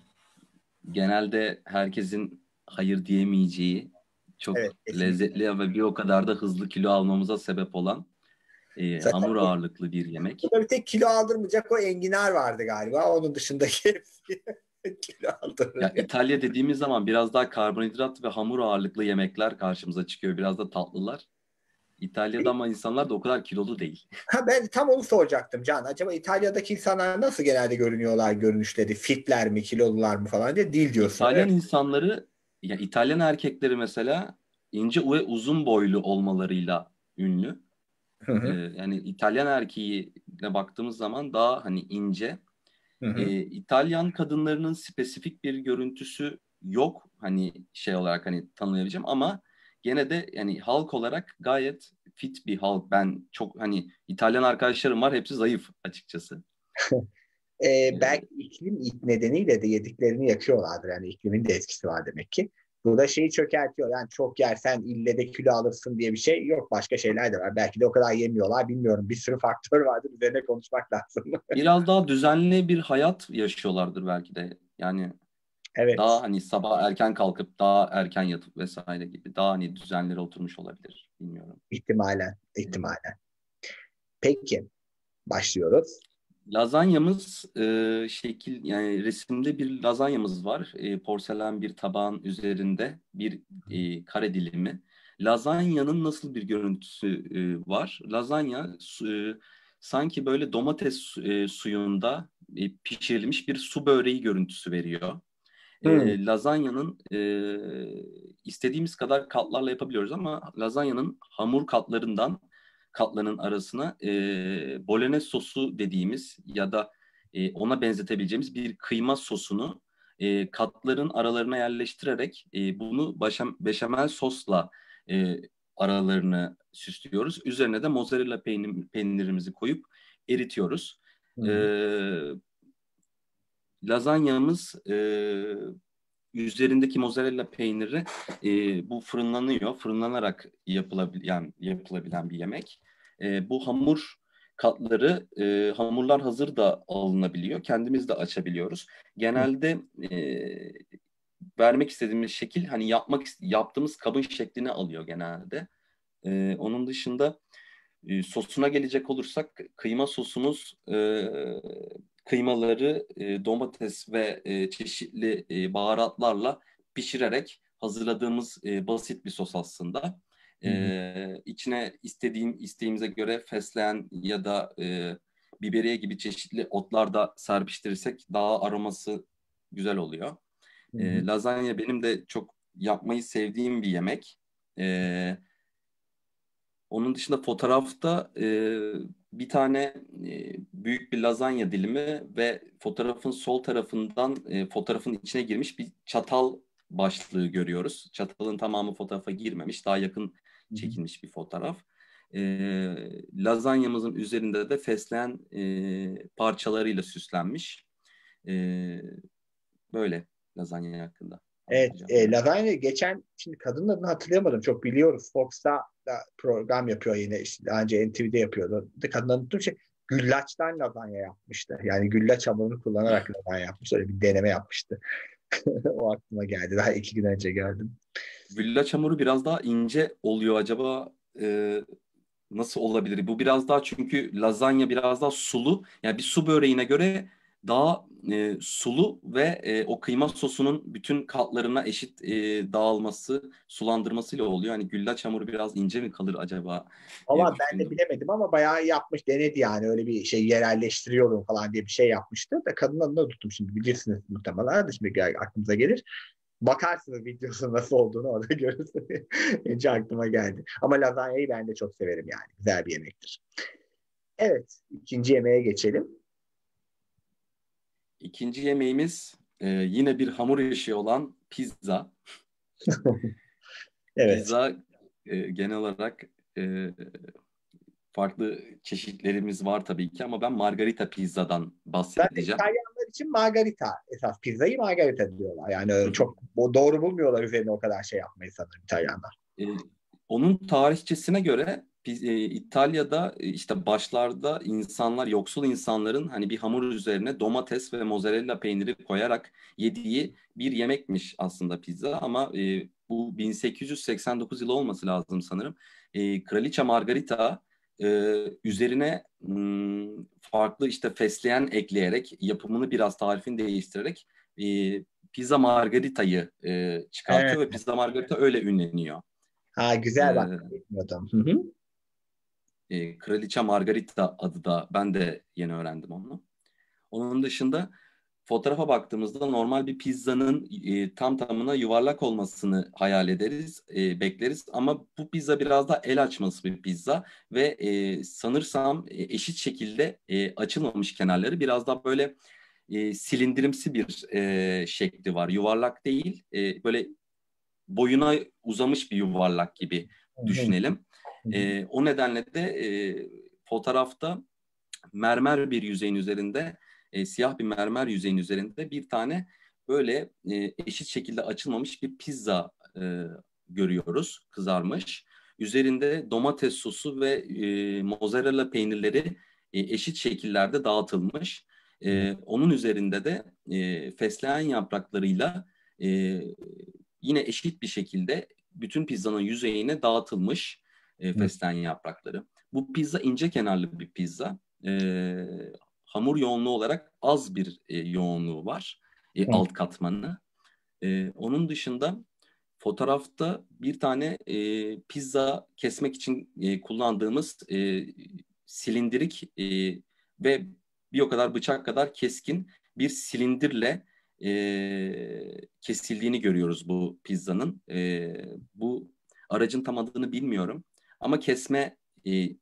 genelde herkesin hayır diyemeyeceği, çok Evet, kesinlikle. lezzetli ve bir o kadar da hızlı kilo almamıza sebep olan e, Zaten hamur bu- ağırlıklı bir yemek. Burada bir tek kilo aldırmayacak o enginar vardı galiba. Onun dışındaki hepsi kilo Ya aldıracak. İtalya dediğimiz zaman biraz daha karbonhidrat ve hamur ağırlıklı yemekler karşımıza çıkıyor. Biraz da tatlılar. İtalya'da ama insanlar da o kadar kilolu değil. Ha, ben tam onu soracaktım Can. Acaba İtalya'daki insanlar nasıl genelde görünüyorlar, görünüşleri? Fitler mi, kilolular mı falan diye değil diyorsun. İtalyan Evet. insanları, ya İtalyan erkekleri mesela ince ve uzun boylu olmalarıyla ünlü. Hı hı, Ee, yani İtalyan erkeğine baktığımız zaman daha hani ince. hı hı. Ee, İtalyan kadınlarının spesifik bir görüntüsü yok hani şey olarak hani tanımlayabileceğim ama gene de yani halk olarak gayet fit bir halk. Ben çok hani İtalyan arkadaşlarım var, hepsi zayıf açıkçası. Ee, Ee, belki iklim nedeniyle de yediklerini yakıyorlardır. Yani iklimin de etkisi var demek ki. Bu da şeyi çökertiyor. Yani çok yersen ille de kilo alırsın diye bir şey yok. Başka şeyler de var. Belki de o kadar yemiyorlar. Bilmiyorum. Bir sürü faktör vardır. Üzerine konuşmak lazım. biraz daha düzenli bir hayat yaşıyorlardır belki de. Yani Evet. daha hani sabah erken kalkıp daha erken yatıp vesaire gibi daha hani düzenleri oturmuş olabilir. Bilmiyorum. İhtimalen. ihtimalen. Peki. Başlıyoruz. Lazanyamız e, şekil yani resimde bir lazanyamız var. E, porselen bir tabağın üzerinde bir e, kare dilimi. Lazanyanın nasıl bir görüntüsü e, var? Lazanya su, e, sanki böyle domates e, suyunda e, pişirilmiş bir su böreği görüntüsü veriyor. Hmm. E, lazanyanın e, istediğimiz kadar katlarla yapabiliyoruz ama lazanyanın hamur katlarından katlarının arasına e, bolognese sosu dediğimiz ya da e, ona benzetebileceğimiz bir kıyma sosunu e, katların aralarına yerleştirerek e, bunu başam, beşamel sosla e, aralarını süslüyoruz. Üzerine de mozzarella peynir, peynirimizi koyup eritiyoruz. Hmm. E, lazanyamız e, üzerindeki mozzarella peyniri e, bu fırınlanıyor. Fırınlanarak yapılabilen, yapılabilen bir yemek. E, bu hamur katları, e, hamurlar hazır da alınabiliyor. Kendimiz de açabiliyoruz. Genelde e, vermek istediğimiz şekil hani yapmak yaptığımız kabın şeklini alıyor genelde. E, onun dışında e, sosuna gelecek olursak kıyma sosumuz e, kıymaları e, domates ve e, çeşitli e, baharatlarla pişirerek hazırladığımız e, basit bir sos aslında. E, içine istediğim isteğimize göre fesleğen ya da e, biberiye gibi çeşitli otlar da serpiştirirsek daha aroması güzel oluyor. E, lazanya benim de çok yapmayı sevdiğim bir yemek. E, Onun dışında fotoğrafta e, bir tane e, büyük bir lazanya dilimi ve fotoğrafın sol tarafından e, fotoğrafın içine girmiş bir çatal başlığı görüyoruz. Çatalın tamamı fotoğrafa girmemiş, daha yakın çekilmiş bir fotoğraf. E, lazanyamızın üzerinde de fesleğen e, parçalarıyla süslenmiş. E, böyle lazanya hakkında. Evet, e, lazanya geçen, şimdi kadının adını hatırlayamadım, çok biliyoruz. Fox'ta da program yapıyor yine, işte daha önce N T V'de yapıyordu. Kadının adını şey, güllaçtan lazanya yapmıştı. Yani güllaç hamurunu kullanarak lazanya yapmış. Öyle bir deneme yapmıştı. O aklıma geldi. Daha iki gün önce gördüm. Güllaç hamuru biraz daha ince oluyor acaba, e, nasıl olabilir? Bu biraz daha, çünkü lazanya biraz daha sulu. Yani bir su böreğine göre daha e, sulu ve e, o kıyma sosunun bütün katlarına eşit e, dağılması, sulandırmasıyla oluyor. Hani güllaç hamuru biraz ince mi kalır acaba diye Ama ben de düşündüm. bilemedim ama bayağı yapmış, denedi yani. Öyle bir şey, yerelleştiriyorum falan diye bir şey yapmıştı. Da kadının adını unuttum şimdi, bilirsiniz muhtemelen. De şimdi aklınıza gelir. Bakarsınız videosu nasıl olduğunu, orada görürsünüz. Önce aklıma geldi. Ama lazanyayı ben de çok severim yani. Güzel bir yemektir. Evet, ikinci yemeğe geçelim. İkinci yemeğimiz e, yine bir hamur işi olan pizza. Evet. Pizza e, genel olarak e, farklı çeşitlerimiz var tabii ki, ama ben margarita pizzadan Ben de bahsedeceğim. İtalyanlar için margarita esas. Pizzayı margarita diyorlar. Yani Hı hı. çok o doğru bulmuyorlar üzerine o kadar şey yapmayı sanırım İtalyanlar. E, onun tarihçesine göre biz, e, İtalya'da e, işte başlarda insanlar, yoksul insanların hani bir hamur üzerine domates ve mozzarella peyniri koyarak yediği bir yemekmiş aslında pizza. Ama e, bu bin sekiz yüz seksen dokuz yılı olması lazım sanırım. E, Kraliçe Margarita e, üzerine hmm, farklı işte fesleğen ekleyerek, yapımını biraz, tarifini değiştirerek e, pizza margaritayı e, Evet. çıkartıyor ve pizza margarita öyle ünleniyor. Ha, güzel, bak. Ee, Bilmiyordum. Hı hı. e, Kraliçe Margarita adı da, ben de yeni öğrendim onu. Onun dışında fotoğrafa baktığımızda normal bir pizzanın e, tam tamına yuvarlak olmasını hayal ederiz, e, bekleriz. Ama bu pizza biraz daha el açması bir pizza ve e, sanırsam e, eşit şekilde e, açılmamış kenarları, biraz daha böyle e, silindirimsi bir e, şekli var. Yuvarlak değil, e, böyle boyuna uzamış bir yuvarlak gibi Hı hı. düşünelim. Hı hı. E, o nedenle de e, fotoğrafta mermer bir yüzeyin üzerinde, e, siyah bir mermer yüzeyin üzerinde bir tane böyle e, eşit şekilde açılmamış bir pizza e, görüyoruz, kızarmış. Üzerinde domates sosu ve e, mozzarella peynirleri e, eşit şekillerde dağıtılmış. E, onun üzerinde de e, fesleğen yapraklarıyla e, yine eşit bir şekilde bütün pizzanın yüzeyine dağıtılmış e, fesleğen yaprakları. Bu pizza ince kenarlı bir pizza. E, hamur yoğunluğu olarak az bir e, yoğunluğu var. E, Hı. alt katmanı. E, onun dışında fotoğrafta bir tane e, pizza kesmek için e, kullandığımız e, silindirik e, ve bir o kadar bıçak kadar keskin bir silindirle e, kesildiğini görüyoruz bu pizzanın. E, bu aracın tam adını bilmiyorum ama kesme e, e,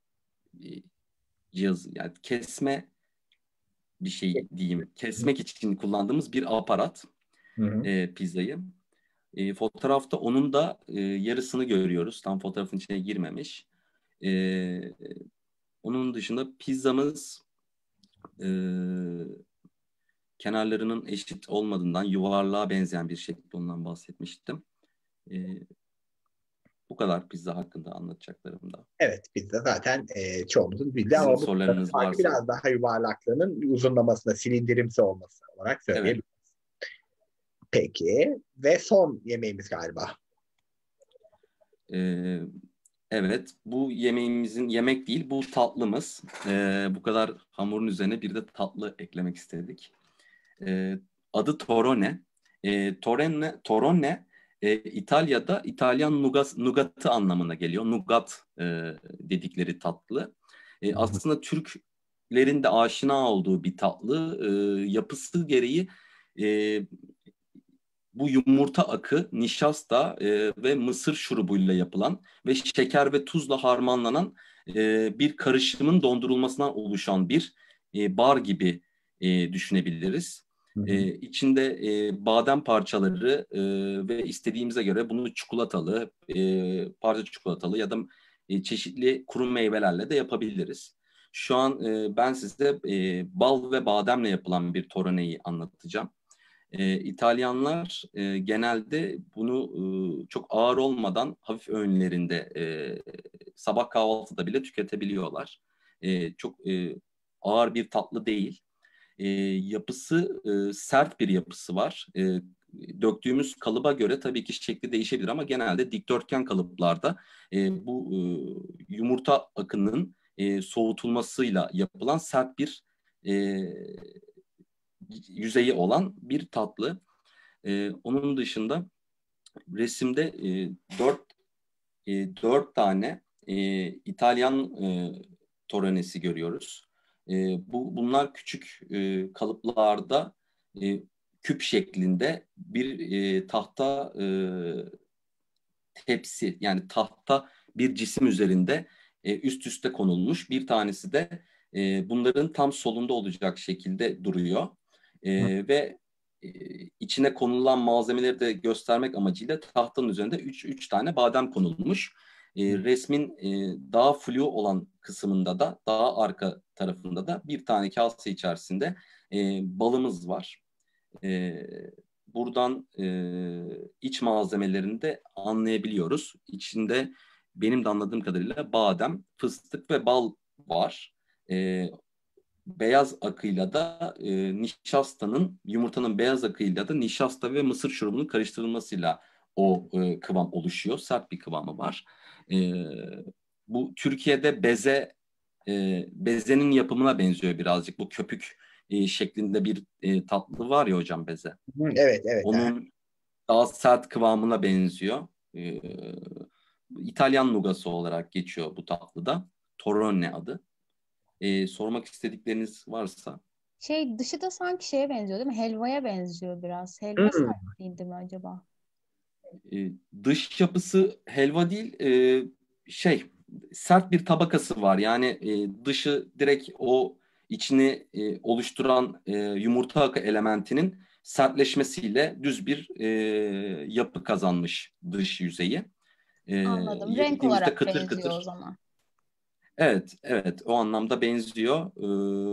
cihazı, yani kesme bir şey diyeyim. Kesmek için kullandığımız bir aparat, Hı hı. e, pizzayı. E, fotoğrafta onun da e, yarısını görüyoruz. Tam fotoğrafın içine girmemiş. E, onun dışında pizzamız e, kenarlarının eşit olmadığından, yuvarlığa benzeyen bir şekilde ondan bahsetmiştim. E, bu kadar pizza hakkında anlatacaklarım da. Evet, pizza zaten e, çoğumuzun bildiği Sizin ama bu sorularınız farkı varsa. biraz daha yuvarlaklığının uzunlamasına, silindirimsi olması olarak Evet. söyleyebiliriz. Peki, ve son yemeğimiz galiba. Ee, evet, bu yemeğimizin, yemek değil, bu tatlımız. Ee, bu kadar hamurun üzerine bir de tatlı eklemek istedik. Ee, adı Torone. Ee, Torone, Torone e, İtalya'da İtalyan nugas, nugatı anlamına geliyor. Nugat e, dedikleri tatlı. E, aslında Türklerin de aşina olduğu bir tatlı. E, yapısı gereği e, bu yumurta akı, nişasta e, ve mısır şurubuyla yapılan ve şeker ve tuzla harmanlanan e, bir karışımın dondurulmasından oluşan bir e, bar gibi e, düşünebiliriz. Hı hı. E, içinde e, badem parçaları e, ve istediğimize göre bunu çikolatalı, e, parça çikolatalı ya da e, çeşitli kuru meyvelerle de yapabiliriz. Şu an e, ben size e, bal ve bademle yapılan bir toraneyi anlatacağım. E, İtalyanlar e, genelde bunu e, çok ağır olmadan hafif öğünlerinde, e, sabah kahvaltıda bile tüketebiliyorlar. E, çok e, ağır bir tatlı değil. E, yapısı e, sert bir yapısı var. E, döktüğümüz kalıba göre tabii ki şekli değişebilir ama genelde dikdörtgen kalıplarda e, bu e, yumurta akının e, soğutulmasıyla yapılan sert bir e, yüzeyi olan bir tatlı. E, onun dışında resimde e, dört e, dört tane e, İtalyan e, toronesi görüyoruz. E, bu bunlar küçük e, kalıplarda e, küp şeklinde bir e, tahta e, tepsi, yani tahta bir cisim üzerinde e, üst üste konulmuş. Bir tanesi de e, bunların tam solunda olacak şekilde duruyor. E, ve e, içine konulan malzemeleri de göstermek amacıyla tahtanın üzerinde üç üç tane badem konulmuş. E, resmin e, daha flu olan kısmında da, daha arka tarafında da bir tane kase içerisinde e, balımız var. E, buradan e, iç malzemelerini de anlayabiliyoruz. İçinde benim de anladığım kadarıyla badem, fıstık ve bal var. E, beyaz akıyla da e, nişastanın, yumurtanın beyaz akıyla da nişasta ve mısır şurubunun karıştırılmasıyla o e, kıvam oluşuyor. Sert bir kıvamı var. E, bu Türkiye'de beze e, bezenin yapımına benziyor birazcık. Bu köpük e, şeklinde bir e, tatlı var ya hocam, beze. Hı, evet, evet. Onun Evet. daha sert kıvamına benziyor. E, İtalyan nugası olarak geçiyor bu tatlıda. Torone adı. E, sormak istedikleriniz varsa. Şey, dışı da sanki şeye benziyor değil mi? Helvaya benziyor biraz. Helva Hmm. sert değildi mi acaba? E, dış yapısı helva değil, e, şey sert bir tabakası var. Yani e, dışı direkt o içini e, oluşturan e, yumurta akı elementinin sertleşmesiyle düz bir e, yapı kazanmış dış yüzeyi. E, Anladım. Renk yediğimizde olarak kıtır benziyor o kıtır. zaman. Evet, evet, o anlamda benziyor. E,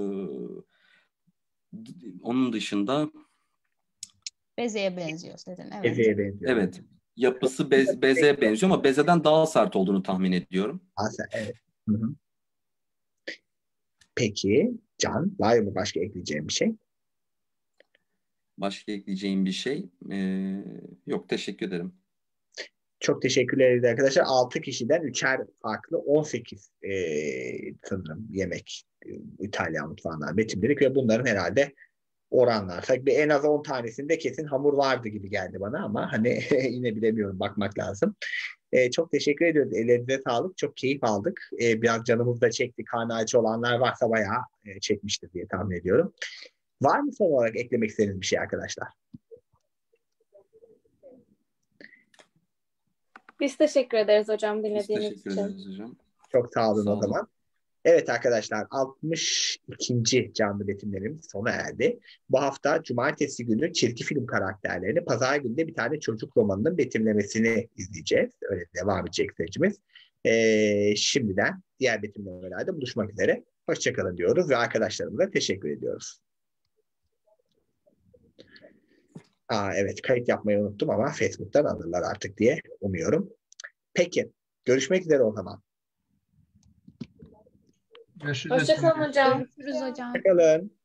onun dışında Bezeye benziyor dedin. Evet. Ezeye benziyor. evet, yapısı bez, bezeye benziyor ama bezeden daha sert olduğunu tahmin ediyorum. Aslında, evet. Hı hı. Peki Can, var mı başka ekleyeceğim bir şey? Başka ekleyeceğim bir şey ee, yok. Teşekkür ederim. Çok teşekkür ederiz arkadaşlar. altı kişiden üçer farklı on sekiz e, sanırım yemek e, İtalyan mutfağından betimledik ve bunların herhalde oranlarsak bir en az on tanesinde kesin hamur vardı gibi geldi bana ama hani yine bilemiyorum, bakmak lazım. E, çok teşekkür ediyoruz. Ellerinize sağlık. Çok keyif aldık. E, biraz canımız da çekti. Karnı aç olanlar varsa bayağı e, çekmiştir diye tahmin ediyorum. Var mı son olarak eklemek istediğiniz bir şey arkadaşlar? Biz teşekkür ederiz hocam Biz dinlediğiniz teşekkür için. ederiz hocam. Çok sağ olun Sağ o olun. zaman. Evet arkadaşlar, altmış ikinci canlı betimlerimiz sona erdi. Bu hafta cumartesi günü çizgi film karakterlerini, pazar günü de bir tane çocuk romanının betimlemesini izleyeceğiz. Öyle devam edecek sürecimiz. Ee, şimdiden diğer betimlemelerde buluşmak üzere. Hoşçakalın diyoruz ve arkadaşlarımıza teşekkür ediyoruz. Aa, evet, kayıt yapmayı unuttum ama Facebook'tan alırlar artık diye umuyorum. Peki, görüşmek üzere o zaman. Görüşürüz. Hoşçakalın hocam. Görüşürüz hocam. Hoşçakalın.